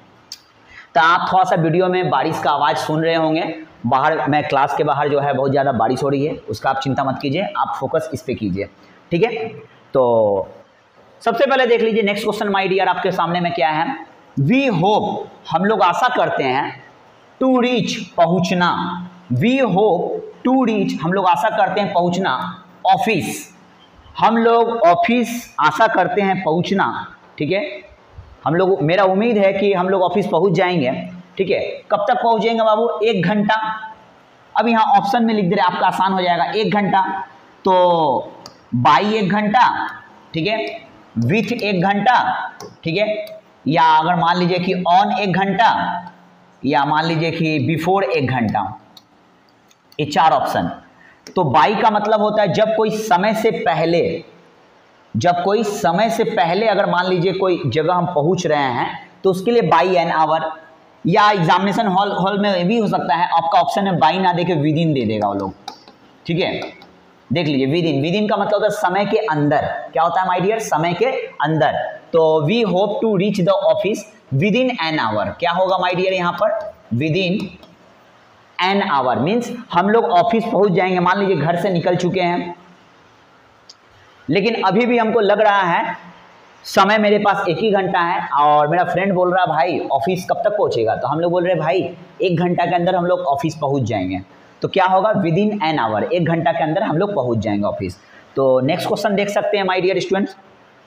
तो आप थोड़ा सा वीडियो में बारिश का आवाज सुन रहे होंगे, बाहर मैं क्लास के बाहर जो है बहुत ज़्यादा बारिश हो रही है, उसका आप चिंता मत कीजिए, आप फोकस इस पे कीजिए। ठीक है, तो सबसे पहले देख लीजिए नेक्स्ट क्वेश्चन माय डियर आपके सामने में क्या है, वी होप, हम लोग आशा करते हैं, टू रीच, पहुंचना, वी होप टू रीच, हम लोग आशा करते हैं पहुंचना, ऑफिस, हम लोग ऑफिस आशा करते हैं पहुंचना। ठीक है, हम लोग, मेरा उम्मीद है कि हम लोग ऑफिस पहुंच जाएंगे। ठीक है, कब तक पहुंच जाएंगे बाबू? एक घंटा। अब यहाँ ऑप्शन में लिख दे रहे, आपका आसान हो जाएगा। एक घंटा तो बाई एक घंटा, ठीक है, विथ एक घंटा, ठीक है, या अगर मान लीजिए कि ऑन एक घंटा, या मान लीजिए कि बिफोर एक घंटा, ये चार ऑप्शन। तो बाई का मतलब होता है जब कोई समय से पहले, जब कोई समय से पहले अगर मान लीजिए कोई जगह हम पहुंच रहे हैं तो उसके लिए बाई एन आवर, या एग्जामिनेशन हॉल हॉल में भी हो सकता है आपका ऑप्शन है बाई ना देके विद इन दे देगा वो लोग। ठीक है, देख लीजिए, विद इन, विद इन का मतलब होता है समय के अंदर। क्या होता है माय डियर? समय के अंदर। तो we hope to reach the office within an hour. क्या होगा माय डियर यहाँ पर? Within an hour means हम लोग ऑफिस पहुंच जाएंगे। मान लीजिए घर से निकल चुके हैं, लेकिन अभी भी हमको लग रहा है समय मेरे पास एक ही घंटा है, और मेरा फ्रेंड बोल रहा है भाई ऑफिस कब तक पहुंचेगा? तो हम लोग बोल रहे हैं भाई एक घंटा के अंदर हम लोग ऑफिस पहुंच जाएंगे। तो क्या होगा? विद इन एन आवर, एक घंटा के अंदर हम लोग पहुंच जाएंगे ऑफिस। तो नेक्स्ट क्वेश्चन देख सकते हैं माय डियर स्टूडेंट्स।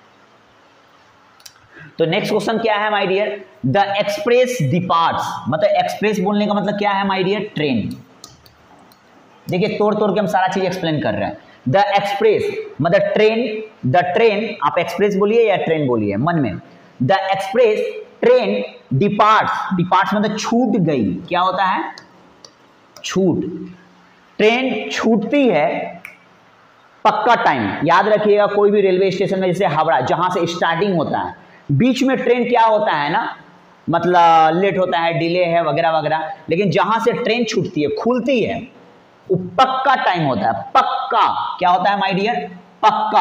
तो नेक्स्ट क्वेश्चन क्या है my dear? The express departs, मतलब एक्सप्रेस बोलने का मतलब क्या है माय डियर? ट्रेन। देखिए तोड़ तोड़ के हम सारा चीज एक्सप्लेन कर रहे हैं। द एक्सप्रेस मतलब ट्रेन, द ट्रेन, आप एक्सप्रेस बोलिए या ट्रेन बोलिए मन में। The express train departs, departs मतलब छूट गई। क्या होता है? छूट। ट्रेन छूटती है पक्का टाइम। याद रखिएगा, कोई भी रेलवे स्टेशन में, जैसे हावड़ा जहां से स्टार्टिंग होता है, बीच में ट्रेन क्या होता है ना, मतलब लेट होता है, डिले है वगैरह वगैरह, लेकिन जहां से ट्रेन छूटती है, खुलती है, वो पक्का टाइम होता है। पक्का क्या होता है माय डियर? पक्का।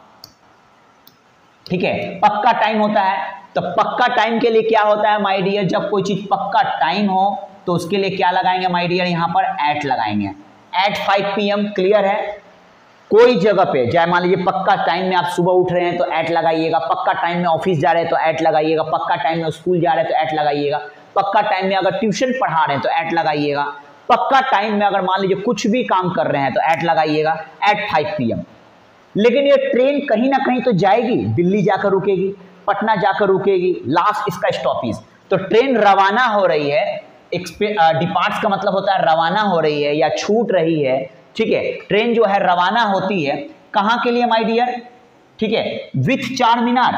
ठीक है, पक्का टाइम होता है। तो पक्का टाइम के लिए क्या होता है माय डियर? जब कोई चीज पक्का टाइम हो तो उसके लिए क्या लगाएंगे माय डियर? यहां पर एट लगाएंगे। At five P M, clear है? कोई जगह पे, चाहे मान लीजिए पक्का टाइम में आप सुबह उठ रहे हैं तो एट लगाइएगा, पक्का टाइम में ऑफिस जा रहे हैं तो एट लगाइएगा, पक्का टाइम में स्कूल जा रहे हैं तो एट लगाइएगा, पक्का टाइम में अगर ट्यूशन पढ़ा रहे हैं तो एट लगाइएगा, पक्का टाइम में अगर मान लीजिए कुछ भी काम कर रहे हैं तो एट लगाइएगा, एट फाइव पी एम। लेकिन ये ट्रेन कहीं ना कहीं तो जाएगी, दिल्ली जाकर रुकेगी, पटना जाकर रुकेगी, लास्ट इसका स्टॉपेज। तो ट्रेन रवाना हो रही है, डिपार्ट्स का मतलब होता है रवाना हो रही है या छूट रही है। ठीक है, ट्रेन जो है रवाना होती है कहां के लिए माय डियर? ठीक है, विथ चार मीनार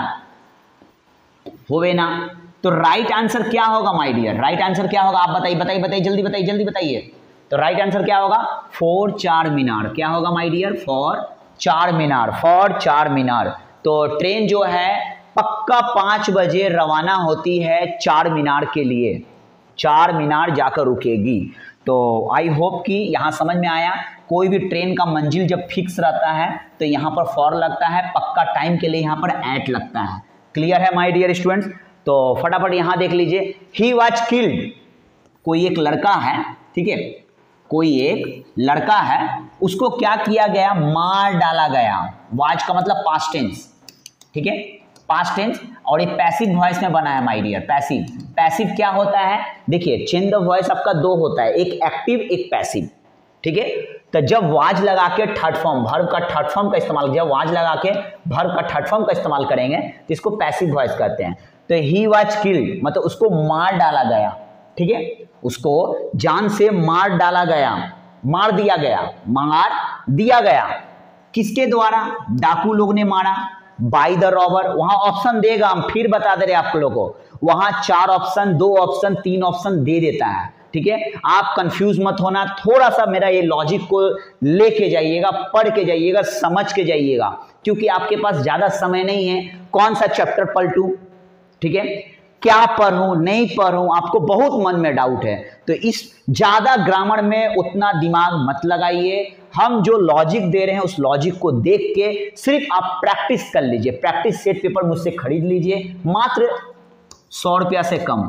होवे ना। तो राइट आंसर क्या होगा माय डियर? राइट आंसर क्या होगा? आप बताइए बताइए बताइए, जल्दी बताइए जल्दी बताइए। तो राइट आंसर क्या होगा? फॉर चार मीनार। क्या होगा माय डियर? फॉर चार मीनार, फॉर चार मीनार। तो ट्रेन जो है पक्का पांच बजे रवाना होती है चार मीनार के लिए, चार मीनार जाकर रुकेगी। तो आई होप कि यहां समझ में आया। कोई भी ट्रेन का मंजिल जब फिक्स रहता है तो यहां पर फॉर लगता है, पक्का टाइम के लिए यहां पर एट लगता है। क्लियर है माय डियर स्टूडेंट्स? तो फटाफट यहां देख लीजिए, ही वाज किल्ड, कोई एक लड़का है, ठीक है, कोई एक लड़का है, उसको क्या किया गया? मार डाला गया। वाज का मतलब पास्ट टेंस, ठीक है, पास्ट टेंस, और ये पैसिव वॉइस में बना है माय डियर। पैसिव, पैसिव क्या होता है? देखिए चेंज द वॉइस आपका दो होता है, एक एक्टिव एक पैसिव। ठीक है, तो जब वाज लगा के थर्ड फॉर्म, वर्ब का थर्ड फॉर्म का इस्तेमाल, जब वाज लगा के वर्ब का थर्ड फॉर्म का इस्तेमाल करेंगे तो इसको पैसिव वॉइस कहते हैं। तो ही वाज किल्ड मतलब उसको मार डाला गया। ठीक है, उसको जान से मार डाला गया, मार दिया गया, मार दिया गया। किसके द्वारा? डाकू लोग ने मारा, बाय द रॉबर। वहां ऑप्शन देगा, हम फिर बता दे रहे आप लोगों को, वहां चार ऑप्शन, दो ऑप्शन, तीन ऑप्शन दे देता है। ठीक है, आप कंफ्यूज मत होना, थोड़ा सा मेरा ये लॉजिक को लेके जाइएगा, पढ़ के जाइएगा, समझ के जाइएगा, क्योंकि आपके पास ज्यादा समय नहीं है। कौन सा चैप्टर पलटूं? ठीक है, क्या पढ़ूं नहीं पढ़ूं, आपको बहुत मन में डाउट है, तो इस ज्यादा ग्रामर में उतना दिमाग मत लगाइए। हम जो लॉजिक दे रहे हैं उस लॉजिक को देख के सिर्फ आप प्रैक्टिस कर लीजिए। प्रैक्टिस सेट पेपर मुझसे खरीद लीजिए, मात्र सौ रुपया से कम।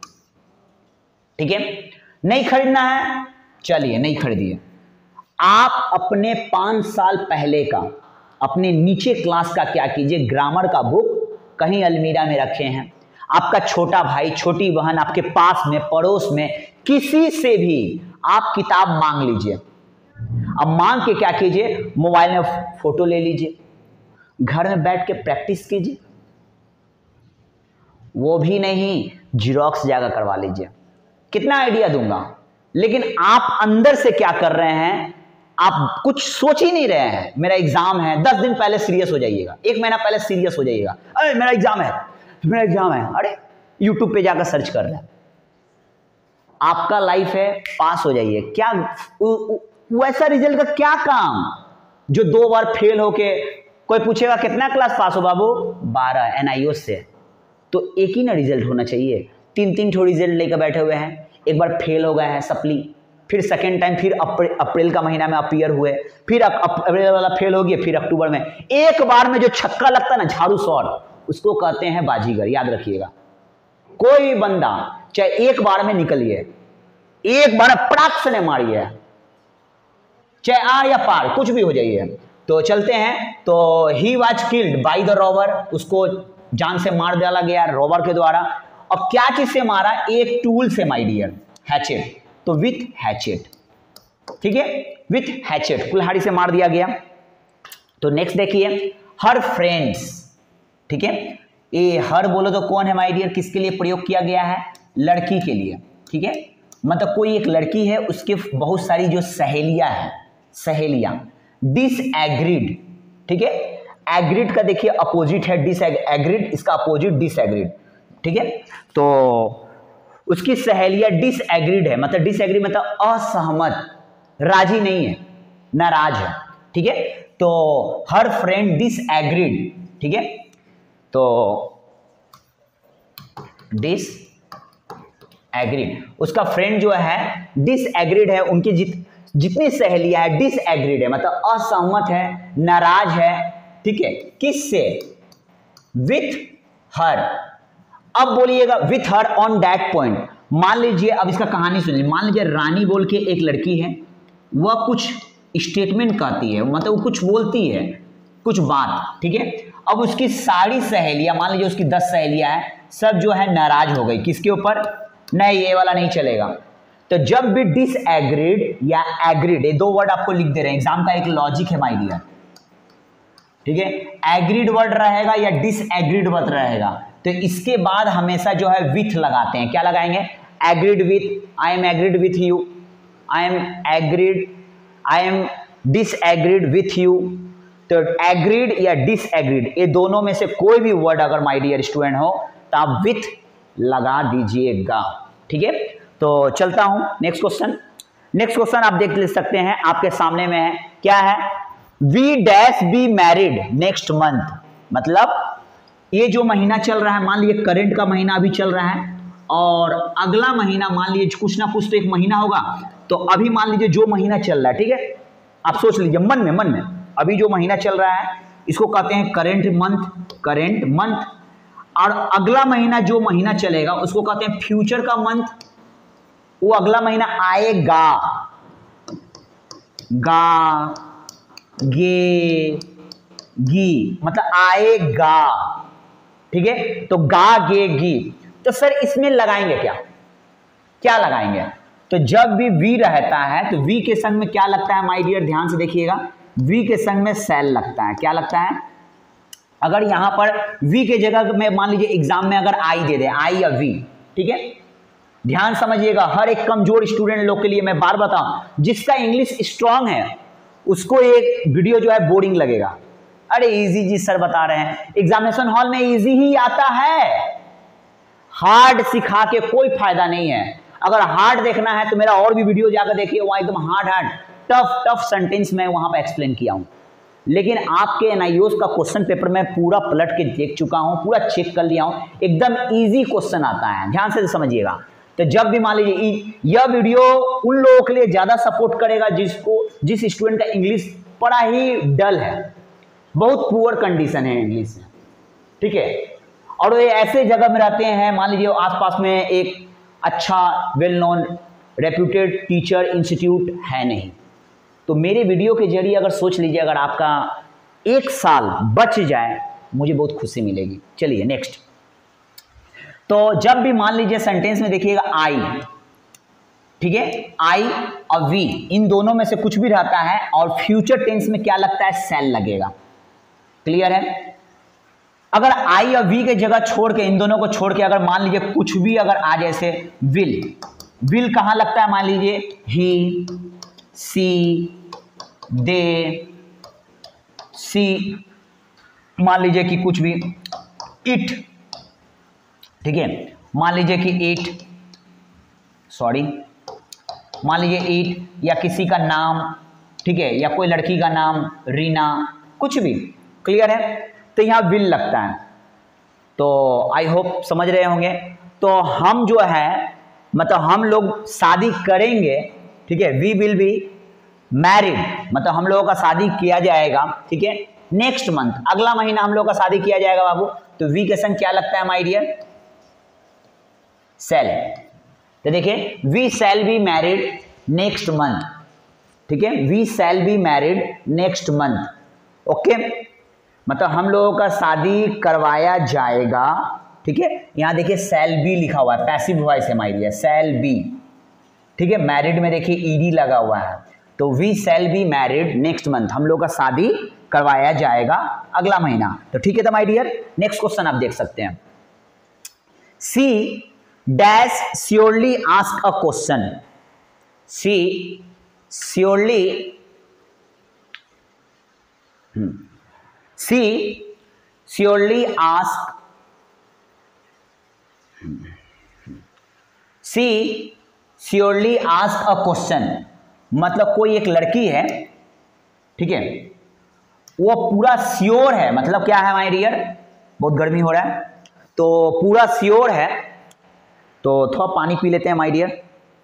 ठीक है, नहीं खरीदना है, चलिए नहीं खरीदिए। आप अपने पांच साल पहले का, अपने नीचे क्लास का क्या कीजिए, ग्रामर का बुक कहीं अलमीरा में रखे हैं, आपका छोटा भाई छोटी बहन आपके पास में पड़ोस में किसी से भी आप किताब मांग लीजिए। अब मांग के क्या कीजिए, मोबाइल में फोटो ले लीजिए, घर में बैठ के प्रैक्टिस कीजिए। वो भी नहीं, जीरोक्स जाकर करवा लीजिए। कितना आइडिया दूंगा, लेकिन आप अंदर से क्या कर रहे हैं, आप कुछ सोच ही नहीं रहे हैं। मेरा एग्जाम है, दस दिन पहले सीरियस हो जाइएगा, एक महीना पहले सीरियस हो जाइएगा, अरे मेरा एग्जाम है, मेरा एग्जाम है, अरे यूट्यूब पे जाकर सर्च कर रहे हैं। आपका लाइफ है, पास हो जाइए। क्या वैसा रिजल्ट का क्या काम जो दो बार फेल होके, कोई पूछेगा कितना क्लास पास हो बाबू, बारह एनआईओ से, तो एक ही ना रिजल्ट होना चाहिए। तीन तीन ठो रिजल्ट लेकर बैठे हुए हैं, एक बार फेल हो गए हैं सप्ली, फिर सेकेंड टाइम फिर अप्रैल का महीना में अपीयर हुए, फिर अप्रैल वाला फेल हो गया, फिर अक्टूबर में। एक बार में जो छक्का लगता है ना, झाड़ू शॉट, उसको कहते हैं बाजीगर, याद रखिएगा। कोई बंदा चाहे एक बार में निकलिए, एक बार पटाख से नहीं मारिए, चाहे आर या पार कुछ भी हो जाइए। तो चलते हैं। तो he was killed by the robber, उसको जान से मार डाला गया रॉबर के द्वारा। अब क्या चीज से मारा, एक टूल से माय डियर, हैचेट। तो विथ हैचेट, ठीक है, विथ हैचेट, कुल्हाड़ी से मार दिया गया। तो नेक्स्ट देखिए, हर फ्रेंड्स, ठीक है, ये हर बोलो तो कौन है माय डियर, किसके लिए प्रयोग किया गया है, लड़की के लिए, ठीक है, मतलब कोई एक लड़की है, उसके बहुत सारी जो सहेलियां हैं, सहेलियां, डिसएग्रीड, ठीक है, एग्रीड का देखिए अपोजिट है डिसएग्रीड, इसका अपोजिट डिसएग्रीड, ठीक है। तो उसकी सहेलियां डिसएग्रीड है, मतलब डिसएग्रीड मतलब असहमत, राजी नहीं है, नाराज है, ठीक है। तो हर फ्रेंड डिसएग्रीड, ठीक है, तो डिस एग्रीड, उसका फ्रेंड जो है डिसएग्रीड है, उनकी जित जितनी सहेलियां है डिसएग्रीड है, मतलब असहमत है, नाराज है, ठीक है, किससे, विथ हर। अब बोलिएगा with her on that point. मान लीजिए, अब इसका कहानी सुनिए, मान लीजिए रानी बोल के एक लड़की है, वह कुछ स्टेटमेंट कहती है, मतलब वो कुछ बोलती है, कुछ बात, ठीक है। अब उसकी सारी सहेलियां, मान लीजिए उसकी दस सहेलियां हैं, सब जो है नाराज हो गई, किसके ऊपर, नहीं ये वाला नहीं चलेगा। तो जब भी डिसएग्रीड या एग्रीड, ये दो वर्ड आपको लिख दे रहे हैं, एग्जाम का एक लॉजिक है माय डियर, ठीक है, एग्रीड वर्ड रहेगा या डिसएग्रीड वर्ड रहेगा, तो इसके बाद हमेशा जो है विथ लगाते हैं। क्या लगाएंगे, agreed with, I am agreed with you, I am agreed, I am disagreed with you. तो एग्रीड या डिसएग्रीड, ये दोनों में से कोई भी वर्ड अगर माय डियर स्टूडेंट हो तो आप विथ लगा दीजिएगा, ठीक है। तो चलता हूं नेक्स्ट क्वेश्चन। नेक्स्ट क्वेश्चन आप देख ले सकते हैं, आपके सामने में है, क्या है, we dash be married next month, मतलब ये जो महीना चल रहा है, मान लीजिए करंट का महीना अभी चल रहा है, और अगला महीना मान लीजिए कुछ ना कुछ तो एक महीना होगा। तो अभी मान लीजिए जो महीना चल रहा है, ठीक है, आप सोच लीजिए मन में, मन में अभी जो महीना चल रहा है इसको कहते हैं करेंट मंथ, करेंट मंथ। और अगला महीना जो महीना चलेगा उसको कहते हैं फ्यूचर का मंथ, वो अगला महीना आएगा, गा, गे, गी, मतलब आएगा, ठीक है। तो गा, गे, गी। तो सर इसमें लगाएंगे क्या, क्या लगाएंगे, तो जब भी वी रहता है तो वी के संग में क्या लगता है माय डियर, ध्यान से देखिएगा, वी के संग में सेल लगता है। क्या लगता है, अगर यहां पर वी के जगह में मान लीजिए एग्जाम में अगर आई दे दे, आई या वी, ठीक है, ध्यान समझिएगा, हर एक कमजोर स्टूडेंट लोग के लिए मैं बार बताऊं, जिसका इंग्लिश स्ट्रांग है उसको एक वीडियो जो है बोरिंग लगेगा, अरे इजी जी सर बता रहे हैं, एग्जामिनेशन हॉल में इजी ही आता है, हार्ड सिखा के कोई फायदा नहीं है। अगर हार्ड देखना है तो मेरा और भी वीडियो जाकर देखिए, वहां एकदम hard hard tough tough sentence में वहां पर एक्सप्लेन किया हूं। लेकिन आपके एनआईओस का क्वेश्चन पेपर में पूरा पलट के देख चुका हूं, पूरा चेक कर लिया हूं, एकदम इजी क्वेश्चन आता है, ध्यान से समझिएगा। तो जब भी मान लीजिए, यह वीडियो उन लोगों के लिए ज्यादा सपोर्ट करेगा जिसको जिस स्टूडेंट का इंग्लिश बड़ा ही डल है, बहुत पुअर कंडीशन है इंग्लिश में, ठीक है, और ये ऐसे जगह में रहते हैं, मान लीजिए आसपास में एक अच्छा well known reputed teacher institute है नहीं, तो मेरे वीडियो के जरिए अगर सोच लीजिए, अगर आपका एक साल बच जाए, मुझे बहुत खुशी मिलेगी। चलिए नेक्स्ट। तो जब भी मान लीजिए सेंटेंस में देखिएगा आई, ठीक है, आई और वी, इन दोनों में से कुछ भी रहता है, और फ्यूचर टेंस में क्या लगता है, सेल लगेगा। क्लियर है, अगर आई और वी के जगह छोड़ के, इन दोनों को छोड़ के अगर मान लीजिए कुछ भी अगर आ, जैसे विल, विल कहां लगता है, मान लीजिए ही, सी, दे, सी, मान लीजिए कि कुछ भी, इट, ठीक है, मान लीजिए कि इट, सॉरी मान लीजिए इट, या किसी का नाम, ठीक है, या कोई लड़की का नाम रीना, कुछ भी, क्लियर है, तो यहाँ विल लगता है। तो आई होप समझ रहे होंगे। तो हम जो है मतलब हम लोग शादी करेंगे, ठीक है, वी विल बी मैरिड, मतलब हम लोगों का शादी किया जाएगा, ठीक है, नेक्स्ट मंथ, अगला महीना हम लोग का शादी किया जाएगा बाबू। तो वी के संग क्या लगता है माय डियर, सेल। तो देखिए we shall be married next month, ठीक है, we shall be married next month, okay, मतलब हम लोगों का शादी करवाया जाएगा, ठीक है। यहां देखिए शैल बी लिखा हुआ है, पैसिव वॉइस है माय डियर, शैल बी, ठीक है, मैरिड में देखिए ईडी लगा हुआ है, तो we shall be married next month, हम लोग का शादी करवाया जाएगा अगला महीना। तो ठीक है तो माय डियर, नेक्स्ट क्वेश्चन आप देख सकते हैं, she dash surely ask a question, she surely she surely ask she surely ask a question, मतलब कोई एक लड़की है, ठीक है, वो पूरा श्योर है, मतलब क्या है माय डियर, बहुत गर्मी हो रहा है तो पूरा श्योर है, तो थोड़ा पानी पी लेते हैं माय डियर।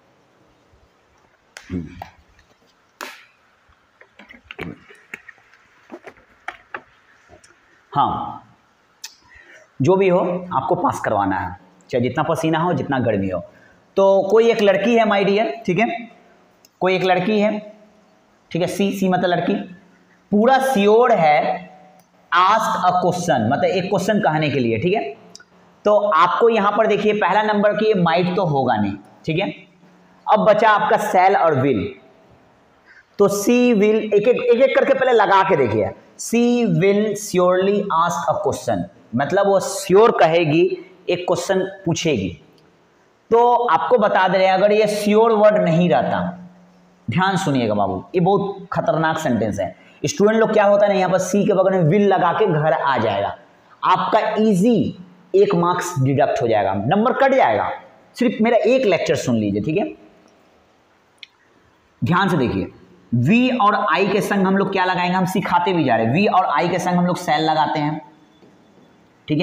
हाँ, जो भी हो आपको पास करवाना है, चाहे जितना पसीना हो, जितना गर्मी हो। तो कोई एक लड़की है माय डियर, ठीक है, कोई एक लड़की है, ठीक है, सी, सी मतलब लड़की, पूरा श्योर है आस्क अ क्वेश्चन, मतलब एक क्वेश्चन कहने के लिए, ठीक है। तो आपको यहां पर देखिए पहला नंबर की माइट तो होगा नहीं, ठीक है। अब बचा आपका सेल और विल, तो सी विल, एक एक एक एक करके पहले लगा के देखिए, she will surely ask a question, मतलब वो श्योर कहेगी, एक क्वेश्चन पूछेगी। तो आपको बता दे रहे हैं, अगर ये श्योर वर्ड नहीं रहता, ध्यान सुनिएगा बाबू, ये बहुत खतरनाक सेंटेंस है। स्टूडेंट लोग क्या होता है ना, यहाँ पर सी के बगल में विल लगा के घर आ जाएगा, आपका इजी एक मार्क्स डिडक्ट हो जाएगा, नंबर कट जाएगा। सिर्फ मेरा एक लेक्चर सुन लीजिए, ठीक है, ध्यान से देखिए। वी और आई के संग हम लोग क्या लगाएंगे, हम सिखाते भी जा रहे हैं, वी और आई के संग हम लोग सेल लगाते हैं, ठीक है।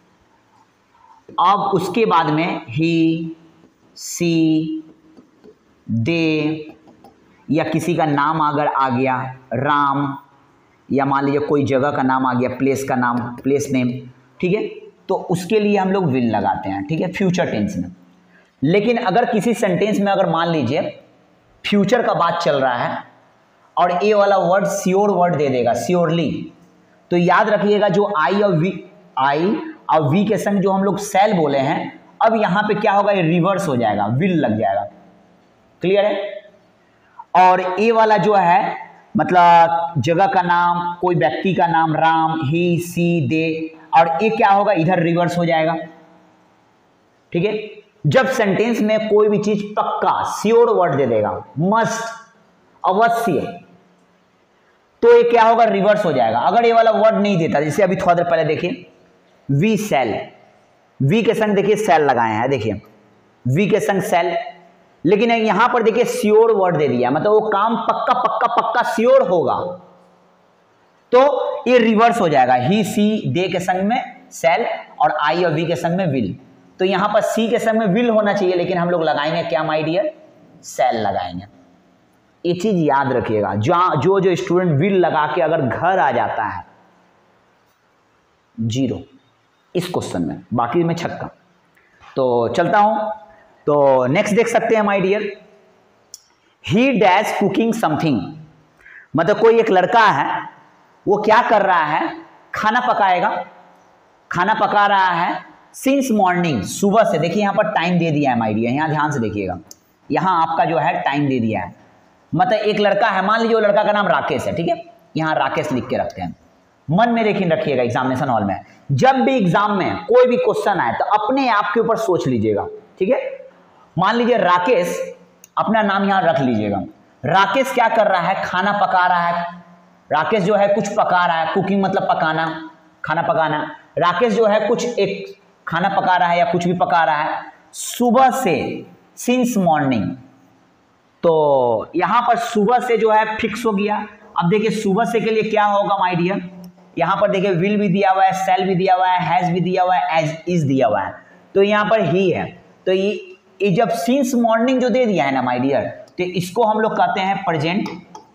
अब उसके बाद में ही, सी, दे, या किसी का नाम अगर आ गया, राम, या मान लीजिए कोई जगह का नाम आ गया, प्लेस का नाम, प्लेस नेम, ठीक है, तो उसके लिए हम लोग विल लगाते हैं, ठीक है, फ्यूचर टेंस में। लेकिन अगर किसी सेंटेंस में अगर मान लीजिए फ्यूचर का बात चल रहा है और ए वाला वर्ड श्योर वर्ड दे देगा, श्योरली, तो याद रखिएगा जो आई और वी, आई और वी के संग जो हम लोग सेल बोले हैं, अब यहां पे क्या होगा, ये रिवर्स हो जाएगा, विल लग जाएगा, क्लियर है। और ए वाला जो है मतलब जगह का नाम, कोई व्यक्ति का नाम, राम, ही, सी, दे, और ए क्या होगा, इधर रिवर्स हो जाएगा, ठीक है। जब सेंटेंस में कोई भी चीज पक्का श्योर वर्ड दे देगा, मस्ट, अवश्य, तो ये क्या होगा, रिवर्स हो जाएगा। अगर ये वाला वर्ड नहीं देता, जैसे अभी थोड़ा देर पहले देखिए वी सेल, वी के संग देखिए सेल लगाए हैं, देखिए वी के संग सेल, लेकिन यहां पर देखिए श्योर वर्ड दे दिया, मतलब वो काम पक्का पक्का पक्का श्योर होगा, तो ये रिवर्स हो जाएगा, ही, सी, दे के संग में सेल और आई और वी के संग में विल। तो यहां पर सी के संग में विल होना चाहिए, लेकिन हम लोग लगाएंगे क्या माय डियर, सेल लगाएंगे। ये चीज याद रखिएगा, जो जो जो स्टूडेंट विल लगा के अगर घर आ जाता है, जीरो इस क्वेश्चन में, बाकी में छक्का। तो चलता हूं, तो नेक्स्ट देख सकते हैं my dear, he dash cooking something, मतलब कोई एक लड़का है, वो क्या कर रहा है, खाना पकाएगा, खाना पका रहा है सिंस मॉर्निंग, सुबह से। देखिए यहां पर टाइम दे दिया है माय डियर, यहां ध्यान से देखिएगा, यहां आपका जो है टाइम दे दिया है, मतलब एक लड़का है, मान लीजिए वो लड़का का नाम राकेश है, ठीक है, यहां राकेश लिख के रखते हैं, मन में लेकिन रखिएगा एग्जामिनेशन हॉल में, जब भी एग्जाम में कोई भी क्वेश्चन आए तो अपने आप के ऊपर सोच लीजिएगा, ठीक है। मान लीजिए राकेश, अपना नाम यहां रख लीजिएगा, राकेश क्या कर रहा है, खाना पका रहा है। राकेश जो है कुछ पका रहा है, कुकिंग मतलब पकाना, खाना पकाना। राकेश जो है कुछ एक खाना पका रहा है या कुछ भी पका रहा है सुबह से, सिंस मॉर्निंग। तो यहां पर सुबह से जो है फिक्स हो गया। अब देखिए सुबह से के लिए क्या होगा माय डियर, यहां पर देखिए विल भी दिया हुआ है, सेल भी दिया हुआ है, हैज भी दिया हुआ है, एज इज दिया हुआ है, तो यहां पर ही है। तो ये, ये जब सिंस मॉर्निंग जो दे दिया है ना माय डियर, तो इसको हम लोग कहते हैं प्रेजेंट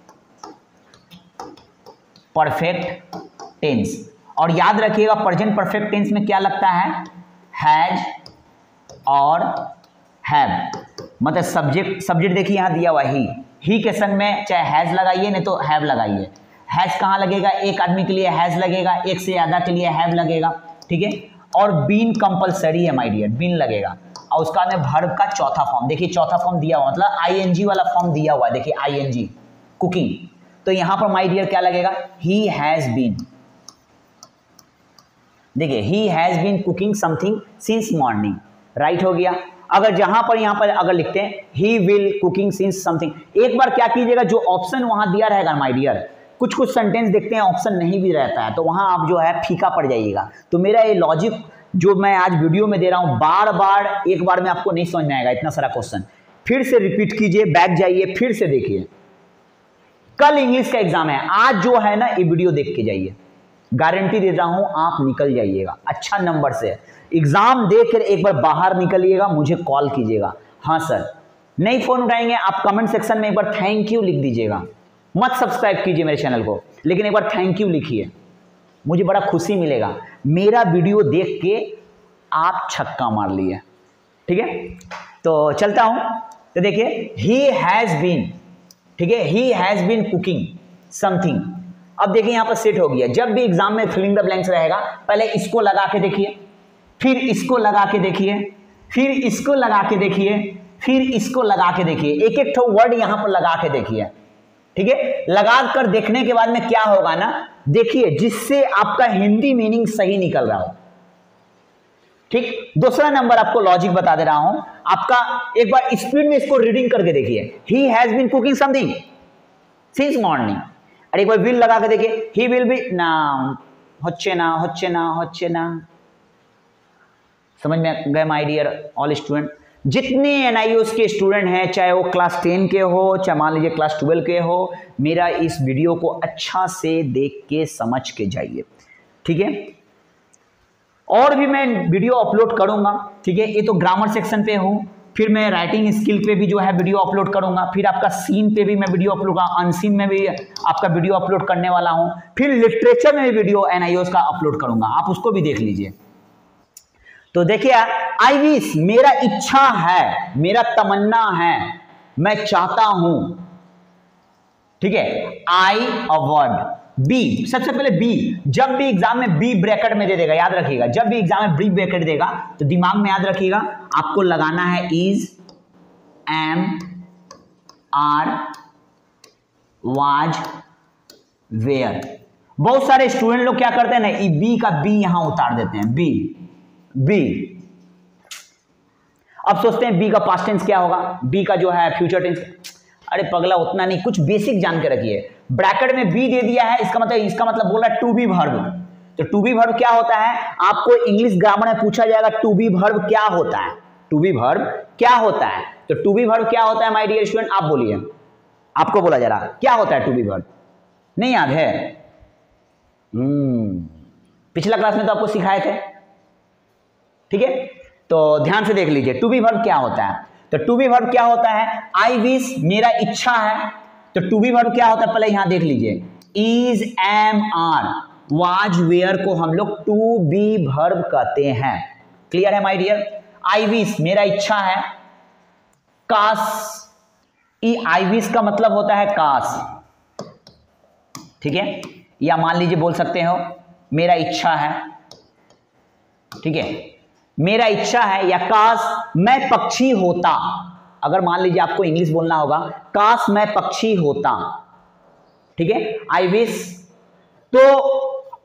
परफेक्ट टेंस। और याद रखिएगा प्रेजेंट परफेक्ट टेंस में क्या लगता है, हैज और हैव, मतलब सब्जेक्ट, सब्जेक्ट देखिए यहां दिया हुआ ही, ही के संग में चाहे हैज लगाइए नहीं तो हैव लगाइए। हैज कहां लगेगा, एक आदमी के लिए हैज लगेगा, एक से ज्यादा के लिए हैव लगेगा, ठीक है। और बीन कंपलसरी है माय डियर, बीन लगेगा। और उसका में वर्ब का चौथा फॉर्म, देखिए चौथा फॉर्म दिया हुआ, मतलब आईएनजी वाला फॉर्म दिया हुआ है, देखिए आईएनजी कुकिंग, तो यहां पर माय डियर क्या लगेगा, ही हैज बीन। देखिए he has been cooking something since morning, right हो गया। अगर जहां पर यहां पर अगर लिखते हैं he will cooking since something, एक बार क्या कीजिएगा, जो ऑप्शन वहां दिया रहेगा माय डियर, कुछ कुछ सेंटेंस देखते हैं ऑप्शन नहीं भी रहता है तो वहां आप जो है फीका पड़ जाइएगा। तो मेरा ये लॉजिक जो मैं आज वीडियो में दे रहा हूं, बार बार एक बार में आपको नहीं समझ में आएगा इतना सारा क्वेश्चन, फिर से रिपीट कीजिए, बैक जाइए, फिर से देखिए। कल इंग्लिश का एग्जाम है, आज जो है ना ये वीडियो देख के जाइए, गारंटी दे रहा हूं आप निकल जाइएगा अच्छा नंबर से। एग्जाम देकर एक बार बाहर निकलिएगा, मुझे कॉल कीजिएगा, हाँ सर। नहीं फोन उठाएंगे आप कमेंट सेक्शन में एक बार थैंक यू लिख दीजिएगा, मत सब्सक्राइब कीजिए मेरे चैनल को, लेकिन एक बार थैंक यू लिखिए, मुझे बड़ा खुशी मिलेगा। मेरा वीडियो देख के आप छक्का मार लिए, ठीक है। तो चलता हूं, तो देखिए ही हैज बीन, ठीक है, he has been cooking something. अब देखिए यहां पर सेट हो गया। जब भी एग्जाम में फिलिंग द ब्लैंक्स रहेगा, पहले इसको लगा के देखिए, फिर इसको लगा के देखिए, फिर इसको लगा के देखिए, फिर इसको लगा के देखिए, एक एक ठो वर्ड यहां पर लगा के देखिए, ठीक है। लगा कर देखने के बाद में क्या होगा ना, देखिए जिससे आपका हिंदी मीनिंग सही निकल रहा हो, ठीक। दूसरा नंबर आपको लॉजिक बता दे रहा हूं, आपका एक बार स्पीड में इसको रीडिंग करके देखिए, he has been cooking something since morning. और एक बार विल लगा के देखिए, ही विल बी ना, होच्छे ना होच्छे ना होच्छे ना। समझ में गए माय डियर ऑल स्टूडेंट। जितने एनआईओस के स्टूडेंट हैं, चाहे वो क्लास टेन के हो, चाहे मान लीजिए क्लास ट्वेल्व के हो, मेरा इस वीडियो को अच्छा से देख के समझ के जाइए, ठीक है। और भी मैं वीडियो अपलोड करूंगा, ठीक है। ये तो ग्रामर सेक्शन पे हूं, फिर मैं राइटिंग स्किल पे भी जो है वीडियो अपलोड करूंगा, फिर आपका सीन पे भी मैं वीडियो अपलोड करूंगा, अनसीन में भी आपका वीडियो अपलोड करने वाला हूं, फिर लिटरेचर में भी वीडियो एनआईओस का अपलोड करूंगा, आप उसको भी देख लीजिए। तो देखिए आई विश, मेरा इच्छा है, मेरा तमन्ना है, मैं चाहता हूं, ठीक है। आई अ वर्ड, बी, सबसे पहले बी, जब भी एग्जाम में बी ब्रैकेट में दे देगा, याद रखिएगा, जब भी एग्जाम में बी ब्रैकेट देगा तो दिमाग में याद रखिएगा आपको लगाना है is, am, are, was, were. बहुत सारे स्टूडेंट लोग क्या करते हैं ना, बी का बी यहां उतार देते हैं, बी बी। अब सोचते हैं बी का पास्ट टेंस क्या होगा, बी का जो है फ्यूचर टेंस। अरे पगला उतना नहीं, कुछ बेसिक जान के रखिए। ब्रैकेट में बी दे दिया है, इसका मतलब इसका मतलब बोला टू बी वर्ब। तो टू बी वर्ब क्या होता है, आपको इंग्लिश ग्रामर में पूछा जाएगा टू बी वर्ब क्या होता है, टू बी वर्ब क्या होता है। तो टू बी वर्ब क्या होता है माय डियर स्टूडेंट, आप बोलिए, आपको बोला जा रहा क्या होता है टू बी वर्ब, नहीं याद है? हम्म पिछला क्लास में तो आपको सिखाए थे, ठीक है। तो ध्यान से देख लीजिए टू बी वर्ब क्या होता है। तो टू बी वर्ब क्या होता है, आई विश, मेरा इच्छा है। तो टू बी वर्ब क्या होता है, पहले यहां देख लीजिए, is, am, are, was, were को हम लोग टू बी वर्ब कहते हैं। क्लियर है माय डियर? आई विश मेरा इच्छा है, काश, ई आई विश का मतलब होता है काश, ठीक है। या मान लीजिए बोल सकते हो मेरा इच्छा है, ठीक है, मेरा इच्छा है, या काश मैं पक्षी होता। अगर मान लीजिए आपको इंग्लिश बोलना होगा, काश मैं पक्षी होता, ठीक है, आई विश। तो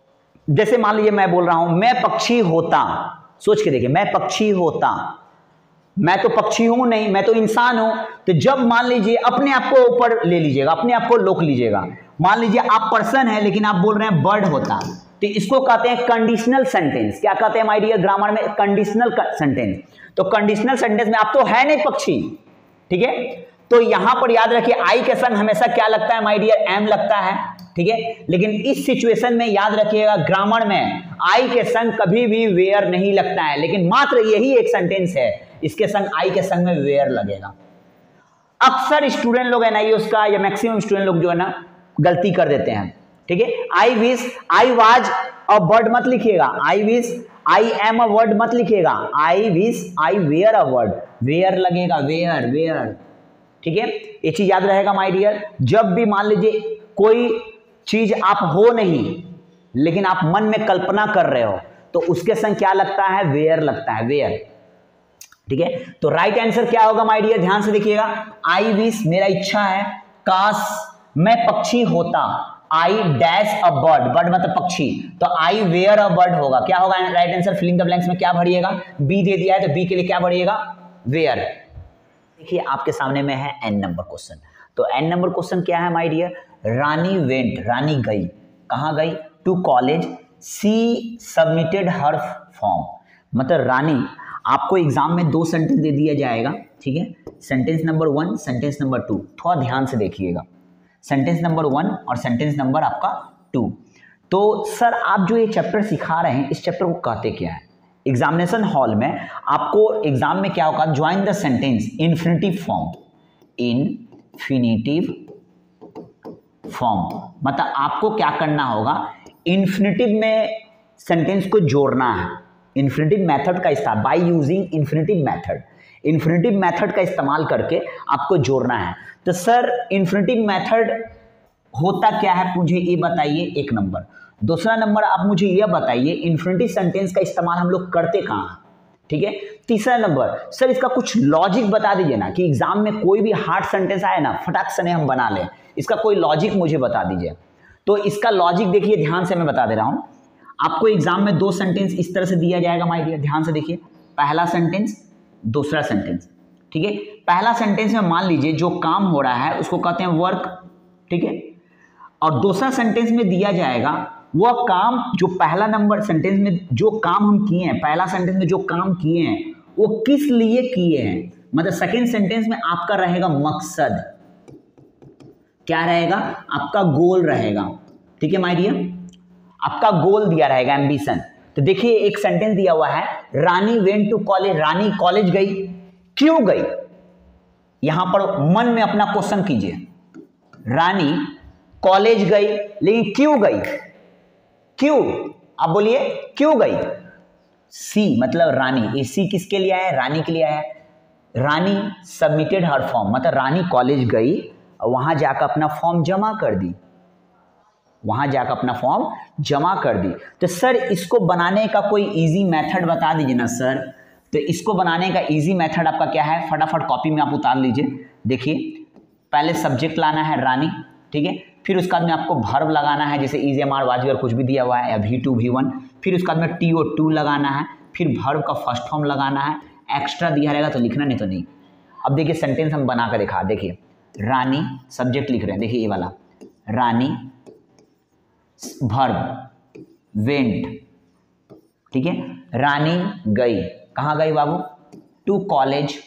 जैसे मान लीजिए मैं बोल रहा हूं मैं पक्षी होता, सोच के देखिए, मैं पक्षी होता, मैं तो पक्षी हूं नहीं, मैं तो इंसान हूं। तो जब मान लीजिए अपने आप को ऊपर ले लीजिएगा, अपने आप को लोक लीजिएगा, मान लीजिए आप पर्सन है लेकिन आप बोल रहे हैं बर्ड होता, तो इसको कहते हैं कंडीशनल सेंटेंस। क्या कहते हैं माय डियर ग्रामर में? Conditional sentence. तो कंडीशनल सेंटेंस में आप तो है नहीं पक्षी, ठीक है। तो यहां पर याद रखिए आई के संग हमेशा क्या लगता है माय डियर? एम लगता है, ठीक है। लेकिन इस सिचुएशन में याद रखिएगा ग्रामर में आई के संग कभी भी वेयर नहीं लगता है, लेकिन मात्र यही एक सेंटेंस है इसके संग आई के संग में वेयर लगेगा। अक्सर स्टूडेंट लोग है ना ये उसका या मैक्सिमम स्टूडेंट लोग जो है ना गलती कर देते हैं, ठीक है। I wish, I was a word मत लिखिएगा, I wish, I am a word मत लिखिएगा, I wish, I were a word, were लगेगा, वेयर वेयर, ठीक है। ये चीज याद रहेगा माय डियर। जब भी मान लीजिए कोई चीज आप हो नहीं लेकिन आप मन में कल्पना कर रहे हो तो उसके संग क्या लगता है? वेयर लगता है, वेयर, ठीक है। तो राइट आंसर क्या होगा माय डियर? ध्यान से देखिएगा, आई विश मेरा इच्छा है, काश मैं पक्षी होता, I dash a bird, bird मतलब पक्षी, तो आई वेयर अ बर्ड होगा। क्या होगा right answer? Filling the blanks में क्या भरिएगा? बी दे दिया है तो बी के लिए क्या भरिएगा? वेयर। देखिए आपके सामने में है एन नंबर क्वेश्चन। तो एन नंबर क्वेश्चन क्या है my dear? Rani went, Rani गई, कहां गई? To college, she submitted her form. मतलब रानी, आपको एग्जाम में दो सेंटेंस दे दिया जाएगा, ठीक है। Sentence number one, sentence number two, थोड़ा ध्यान से देखिएगा। सेंटेंस नंबर वन और सेंटेंस नंबर आपका टू। तो सर आप जो ये चैप्टर सिखा रहे हैं इस चैप्टर को कहते क्या है? एग्जामिनेशन हॉल में आपको एग्जाम में क्या होगा? Join the sentence infinitive form, infinitive form. मतलब आपको क्या करना होगा? इन्फिनिटिव में सेंटेंस को जोड़ना है। इन्फिनिटिव मेथड का इस्तेमाल, by using infinitive method, infinitive method का इस्तेमाल करके आपको जोड़ना है। तो सर इन्फिनिटिव मेथड होता क्या है मुझे ये बताइए, एक नंबर। दूसरा नंबर आप मुझे यह बताइए इन्फिनिटिव सेंटेंस का इस्तेमाल हम लोग करते कहाँ, ठीक है। तीसरा नंबर सर इसका कुछ लॉजिक बता दीजिए ना, कि एग्जाम में कोई भी हार्ड सेंटेंस आए ना फटाक से हम बना लें, इसका कोई लॉजिक मुझे बता दीजिए। तो इसका लॉजिक देखिए, ध्यान से मैं बता दे रहा हूं आपको। एग्जाम में दो सेंटेंस इस तरह से दिया जाएगा माय डियर, ध्यान से देखिए। पहला सेंटेंस, दूसरा सेंटेंस, ठीक है। पहला सेंटेंस में मान लीजिए जो काम हो रहा है उसको कहते हैं वर्क, ठीक है। और दूसरा सेंटेंस में दिया जाएगा वह काम जो पहला नंबर सेंटेंस में जो काम हम किए हैं, पहला सेंटेंस में जो काम किए हैं वो किस लिए किए हैं। मतलब सेकंड सेंटेंस में आपका रहेगा मकसद, क्या रहेगा? आपका गोल रहेगा, ठीक है माय डियर। आपका गोल दिया रहेगा, एम्बिशन। तो देखिए एक सेंटेंस दिया हुआ है, Rani went to college, Rani college गई, क्यों गई? यहां पर मन में अपना क्वेश्चन कीजिए, रानी कॉलेज गई लेकिन क्यों गई? क्यों? आप बोलिए क्यों गई? सी मतलब रानी, ये सी किसके लिए आया है? रानी के लिए आया है। रानी सबमिटेड हर फॉर्म, मतलब रानी कॉलेज गई और वहां जाकर अपना फॉर्म जमा कर दी, वहां जाकर अपना फॉर्म जमा कर दी। तो सर इसको बनाने का कोई इजी मेथड बता दीजिए ना सर। तो इसको बनाने का इजी मेथड आपका क्या है? फटाफट कॉपी में आप उतार लीजिए। देखिए पहले सब्जेक्ट लाना है रानी, ठीक है। फिर उसके बाद में आपको वर्ब लगाना है, जैसे is am are was were कुछ भी दिया हुआ है, या वी टू वी वन। फिर उसके बाद में टी ओ टू लगाना है, फिर वर्ब का फर्स्ट फॉर्म लगाना है। एक्स्ट्रा दिया रहेगा तो लिखना, नहीं तो नहीं। अब देखिए सेंटेंस हम बना कर दिखा, देखिए रानी सब्जेक्ट लिख रहे हैं, देखिए ये वाला, रानी वर्ब वेंट, ठीक है। रानी गई, कहाँ गई बाबू? To college.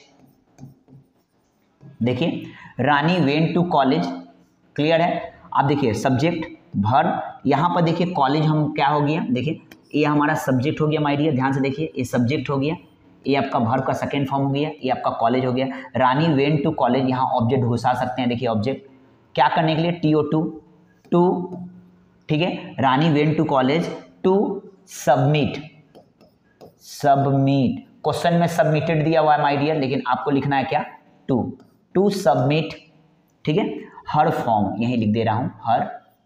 देखिए Rani went to college, clear है। आप देखिए सब्जेक्ट वर्ब, यहाँ पर देखिए कॉलेज हम क्या हो गया, देखिए ये हमारा सब्जेक्ट हो गया माय डियर, ध्यान से देखिए ये सब्जेक्ट हो गया, ये आपका वर्ब का सेकेंड फॉर्म हो गया, ये आपका कॉलेज हो गया। रानी वेंट टू कॉलेज, यहाँ ऑब्जेक्ट घुसा सकते हैं, देखिए ऑब्जेक्ट क्या करने के लिए? टी ओ टू टू, ठीक है। Rani went to college to submit, submit question में सबमिटेड दिया हुआ है माय डियर, लेकिन आपको लिखना है क्या? टू, टू सबमिट, ठीक है। हर फॉर्म यही लिख दे रहा हूं, हर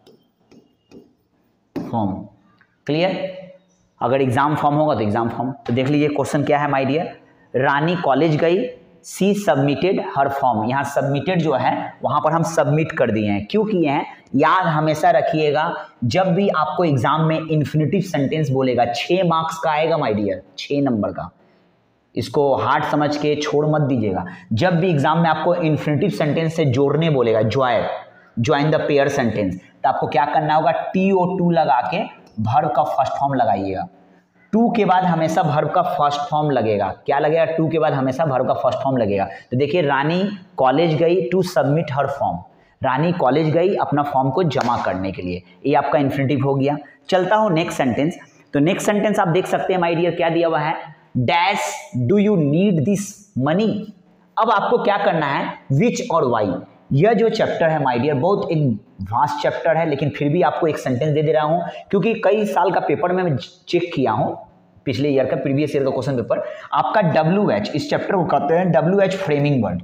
फॉर्म, क्लियर। अगर एग्जाम फॉर्म होगा तो एग्जाम फॉर्म। तो देख लीजिए क्वेश्चन क्या है माय डियर, रानी कॉलेज गई, सी सबमिटेड हर फॉर्म, यहाँ सबमिटेड जो है वहाँ पर हम सबमिट कर दिए हैं। क्यों किए हैं? याद हमेशा रखिएगा, जब भी आपको एग्जाम में इन्फिनिटिव सेंटेंस बोलेगा, छः मार्क्स का आएगा माय डियर, छः नंबर का, इसको हार्ड समझ के छोड़ मत दीजिएगा। जब भी एग्जाम में आपको इन्फिनिटिव सेंटेंस से जोड़ने बोलेगा, join join the pair sentence, तो आपको क्या करना होगा, टी ओ टू लगा के वर्ब का फर्स्ट फॉर्म लगाइएगा। टू के बाद हमेशा वर्ब का फर्स्ट फॉर्म लगेगा। क्या लगेगा? टू के बाद हमेशा वर्ब का फर्स्ट फॉर्म लगेगा। तो देखिए, रानी कॉलेज गई to submit her form, Rani college गई अपना फॉर्म को जमा करने के लिए, ये आपका इन्फिनिटिव हो गया। चलता हूँ नेक्स्ट सेंटेंस। तो नेक्स्ट सेंटेंस आप देख सकते हैं माय डियर, क्या दिया हुआ है, dash do you need this money. अब आपको क्या करना है, विच और वाई। यह जो चैप्टर है माय डियर बहुत एक वास्ट चैप्टर है, लेकिन फिर भी आपको एक सेंटेंस दे दे रहा हूं, क्योंकि कई साल का पेपर में मैं चेक किया हूं, पिछले ईयर का, प्रीवियस ईयर का क्वेश्चन पेपर। आपका डब्ल्यू एच, इस चैप्टर को कहते हैं W H framing word,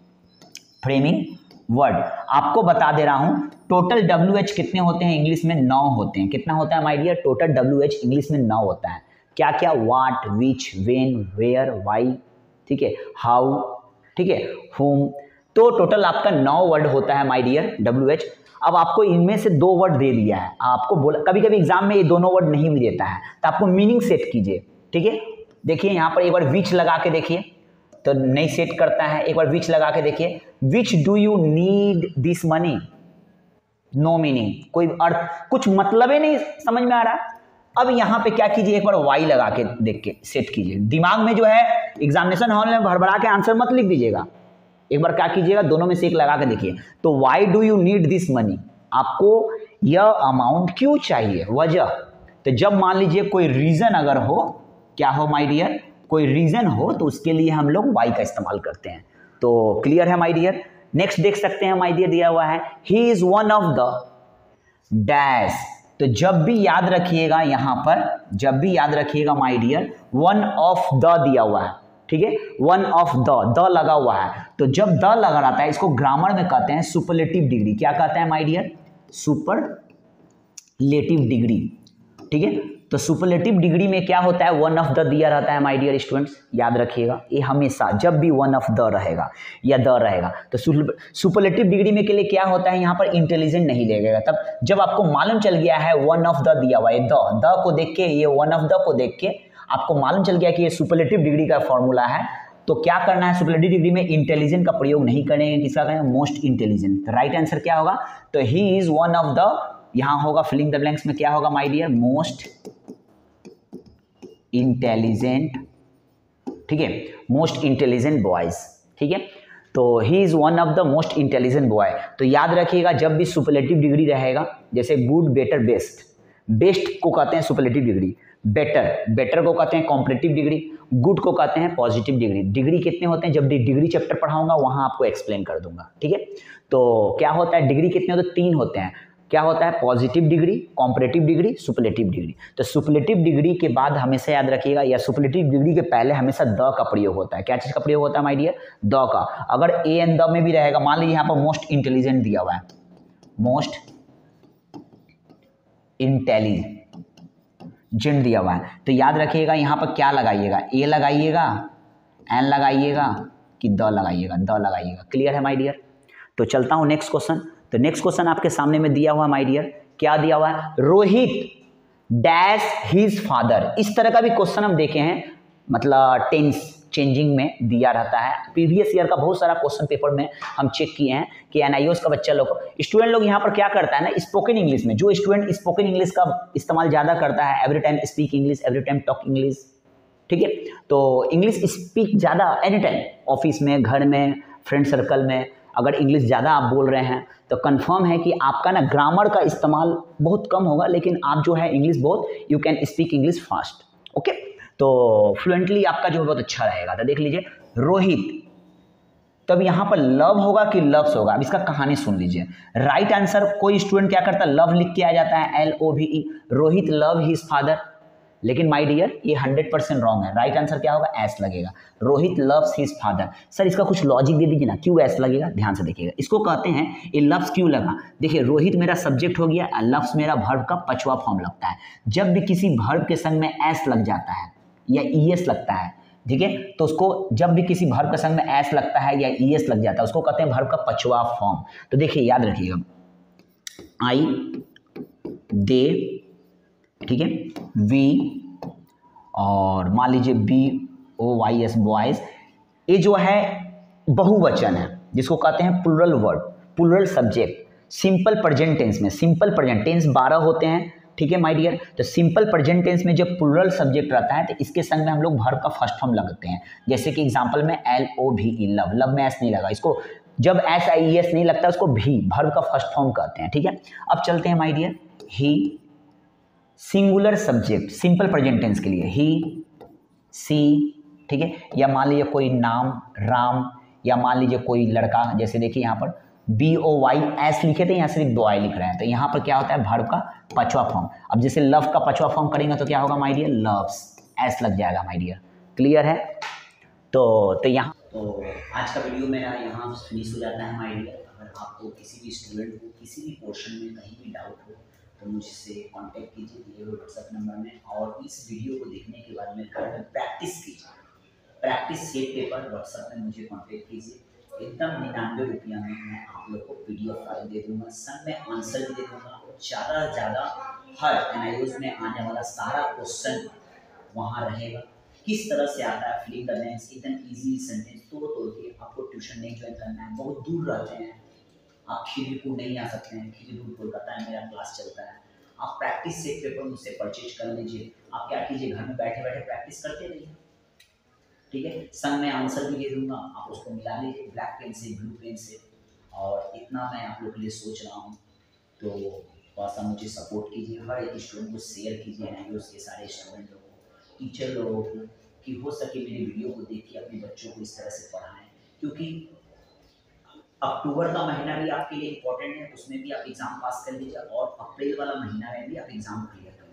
framing word. आपको बता दे रहा हूं, टोटल डब्ल्यू एच कितने होते हैं इंग्लिश में? नौ होते हैं। कितना होता है my dear? Total W H English में नौ होता है। क्या क्या? What, which, when, where, why, ठीक है, हाउ, ठीक है, होम। तो टोटल आपका नौ वर्ड होता है माय डियर डब्ल्यू एच। अब आपको इनमें से दो वर्ड दे दिया है, आपको बोला, कभी कभी एग्जाम में ये दोनों वर्ड नहीं भी देता है, तो आपको मीनिंग सेट कीजिए, ठीक है। देखिए यहाँ पर एक बार विच लगा के देखिए, तो नहीं सेट करता है। एक बार विच लगा के देखिए, which do you need this money, no meaning, कोई अर्थ, कुछ मतलब ही नहीं समझ में आ रहा। अब यहाँ पे क्या कीजिए, एक बार वाई लगा के देख के सेट कीजिए। दिमाग में जो है एग्जामिनेशन हॉल में भड़बड़ा के आंसर मत लिख दीजिएगा, एक बार क्या कीजिएगा, दोनों में से एक लगा के देखिए। तो why do you need this money, आपको यह अमाउंट क्यों चाहिए, वजह। तो जब मान लीजिए कोई रीजन अगर हो, क्या हो माय डियर, कोई रीजन हो, तो उसके लिए हम लोग वाई का इस्तेमाल करते हैं। तो क्लियर है माय डियर। नेक्स्ट देख सकते हैं माय डियर, दिया हुआ है he is one of the dash. तो जब भी याद रखिएगा, यहां पर जब भी याद रखिएगा my dear, one of the दिया हुआ है, ठीक है, वन ऑफ द, द लगा हुआ है। तो जब द लगा रहता है, इसको ग्रामर में कहते हैं सुपरलेटिव डिग्री। क्या कहते हैं माय डियर? सुपरलेटिव डिग्री, ठीक है। तो सुपरलेटिव डिग्री में क्या होता है, वन ऑफ द दिया रहता है माय डियर स्टूडेंट्स, याद रखिएगा ये हमेशा, जब भी वन ऑफ द रहेगा या द रहेगा। तो सुपरलेटिव डिग्री में के लिए क्या होता है, यहाँ पर इंटेलिजेंट नहीं लगेगा। तब जब आपको मालूम चल गया है वन ऑफ द दिया हुआ है, द द को देख के, ये वन ऑफ द को देख के आपको मालूम चल गया कि ये सुपरलेटिव डिग्री का फॉर्मूला है, तो क्या करना है, सुपरलेटिव डिग्री में इंटेलिजेंट का प्रयोग नहीं करेंगे, किसका करेंगे, मोस्ट इंटेलिजेंट। राइट आंसर क्या होगा, तो he is one of the, यहां होगा फिलिंग द ब्लैंक्स में क्या होगा माय डियर, मोस्ट इंटेलिजेंट, ठीक है, मोस्ट इंटेलिजेंट बॉयज, ठीक है। तो he is one of the most intelligent boy. तो याद रखिएगा, जब भी सुपरलेटिव डिग्री रहेगा, जैसे गुड, बेटर, बेस्ट, बेस्ट को कहते हैं सुपरलेटिव डिग्री, बेटर बेटर को कहते हैं कॉम्परेटिव डिग्री, गुड को कहते हैं पॉजिटिव डिग्री। डिग्री कितने होते हैं, जब डिग्री चैप्टर पढ़ाऊंगा वहां आपको एक्सप्लेन कर दूंगा, ठीक है। तो क्या होता है, डिग्री कितने होते हैं, तीन होते हैं। क्या होता है, positive degree, comparative degree, superlative degree. तो सुपरलेटिव डिग्री के बाद हमेशा याद रखिएगा, या सुपरलेटिव डिग्री के पहले हमेशा द का प्रयोग होता है। क्या चीज का प्रयोग होता है माय डियर, द का। अगर ए एंड द में भी रहेगा, मान लीजिए यहाँ पर मोस्ट इंटेलिजेंट दिया हुआ है, मोस्ट इंटेलिजेंट जेंट दिया हुआ है, तो याद रखिएगा यहाँ पर क्या लगाइएगा, ए लगाइएगा, एन लगाइएगा कि द लगाइएगा, द लगाइएगा। क्लियर है माय डियर। तो चलता हूँ नेक्स्ट क्वेश्चन। तो नेक्स्ट क्वेश्चन आपके सामने में दिया हुआ है माय डियर, क्या दिया हुआ है, रोहित डैश हिज फादर। इस तरह का भी क्वेश्चन हम देखे हैं, मतलब टेंस चेंजिंग में दिया रहता है। प्रीवियस ईयर का बहुत सारा क्वेश्चन पेपर में हम चेक किए हैं कि एनआईओएस का बच्चा लोग, स्टूडेंट लोग यहाँ पर क्या करता है ना, स्पोकन इंग्लिश में, जो स्टूडेंट स्पोकन इंग्लिश का इस्तेमाल ज़्यादा करता है, every time speak English, every time talk English, ठीक है। तो इंग्लिश स्पीक ज़्यादा एनी टाइम, ऑफिस में, घर में, फ्रेंड सर्कल में, अगर इंग्लिश ज़्यादा आप बोल रहे हैं तो कंफर्म है कि आपका ना ग्रामर का इस्तेमाल बहुत कम होगा, लेकिन आप जो है इंग्लिश बहुत, you can speak English fast, okay. तो फ्लुएंटली आपका जो है बहुत अच्छा रहेगा। तो देख लीजिए रोहित, तब यहाँ पर लव होगा कि लव्स होगा, अब इसका कहानी सुन लीजिए। राइट आंसर, कोई स्टूडेंट क्या करता है, लव लिख के आ जाता है, L O V E, Rohit love his father, लेकिन माय डियर ये हंड्रेड परसेंट रॉन्ग है। राइट आंसर क्या होगा, एस लगेगा, Rohit loves his father. Sir इसका कुछ लॉजिक दे दीजिए ना, क्यों एस लगेगा, ध्यान से देखिएगा। इसको कहते हैं ये लव्स क्यों लगा, देखिए रोहित मेरा सब्जेक्ट हो गया, लव्स मेरा वर्ब का पचवा फॉर्म लगता है। जब भी किसी वर्ब के संग में एस लग जाता है या ई एस लगता है, ठीक है। तो उसको जब भी किसी वर्ब के संग में एस लगता है या ई एस लग जाता है उसको कहते हैं वर्ब का पचवा फॉर्म। तो देखिए याद रखिएगा, आई, दे, ठीक है, वी, और मान लीजिए B O Y S boys, ये जो है बहुवचन है जिसको कहते हैं plural verb, plural subject. Simple present tense में, सिंपल प्रेजेंट टेंस बारह होते हैं, ठीक है माय डियर। तो सिंपल प्रेजेंट टेंस में जब प्लुरल सब्जेक्ट रहता है तो इसके संग में हम लोग वर्ब का फर्स्ट फॉर्म लगाते हैं। जैसे कि एग्जांपल में L O V E, love, love में एस नहीं लगा, इसको जब एस आई एस नहीं लगता उसको भी वर्ब का फर्स्ट फॉर्म कहते हैं, ठीक है। अब चलते हैं my dear, he, singular subject simple present tense के लिए ही, सी, ठीक है। या मान लीजिए कोई नाम राम, या मान लीजिए कोई लड़का, जैसे देखिए यहाँ पर बी ओ वाई एस लिखे थे, यहाँ सिर्फ बॉय लिख रहे हैं, तो यहाँ पर क्या होता है वर्ब का पांचवा फॉर्म। अब जैसे लव का पांचवा फॉर्म करेंगे तो क्या होगा माय डियर, लव्स, एस लग जाएगा माय डियर। क्लियर है? तो तो यहाँ तो आज का वीडियो मेरा यहाँ फिनिश हो जाता है माय डियर। अगर आपको किसी भी स्टूडेंट को किसी भी पोर्शन में कहीं भी डाउट हो तो मुझसे कांटेक्ट कीजिए दिए हुए व्हाट्सएप नंबर में, और इस वीडियो को देखने के बाद में घर में प्रैक्टिस कीजिए। प्रैक्टिस सेट पेपर व्हाट्सएप में मुझे कांटेक्ट कीजिए, एकदम निन्यानवे रुपया में मैं आप लोग को पीडीएफ फाइल दे दूंगा, सब में आंसर भी दे दूंगा। ज़्यादा से ज़्यादा हर एनआईओज में आने वाला सारा क्वेश्चन वहाँ रहेगा। किस तरह से आता है फिलिंग द ब्लैंक्स, एकदम इजी सेंटेंस तोड़ तोड़ के। आपको ट्यूशन नहीं ज्वाइन करना है, बहुत दूर रहते हैं आप, खिलीपुर नहीं आ सकते हैं, खिलीपुर कोलकाता में मेरा क्लास चलता है। आप प्रैक्टिस सेट पेपर मुझसे परचेज कर लीजिए। आप क्या कीजिए, घर में बैठे बैठे प्रैक्टिस करते रहिए, ठीक है। संग में आंसर भी दे दूंगा, आप उसको मिला लीजिए ब्लैक पेन से, ब्लू पेन से। और इतना मैं आप लोग के लिए सोच रहा हूँ, तो थोड़ा सा मुझे सपोर्ट कीजिए, हर एक स्टूडेंट को शेयर कीजिए, एनआईओज के सारे स्टूडेंट लोगों को, टीचर लोगों को, कि हो सके मेरी वीडियो को देख के अपने बच्चों को इस तरह से पढ़ाएं। क्योंकि अक्टूबर का महीना भी आपके लिए इम्पोर्टेंट है, उसमें भी आप एग्ज़ाम पास कर लीजिए, और अप्रैल वाला महीना में भी आप एग्ज़ाम क्लियर कर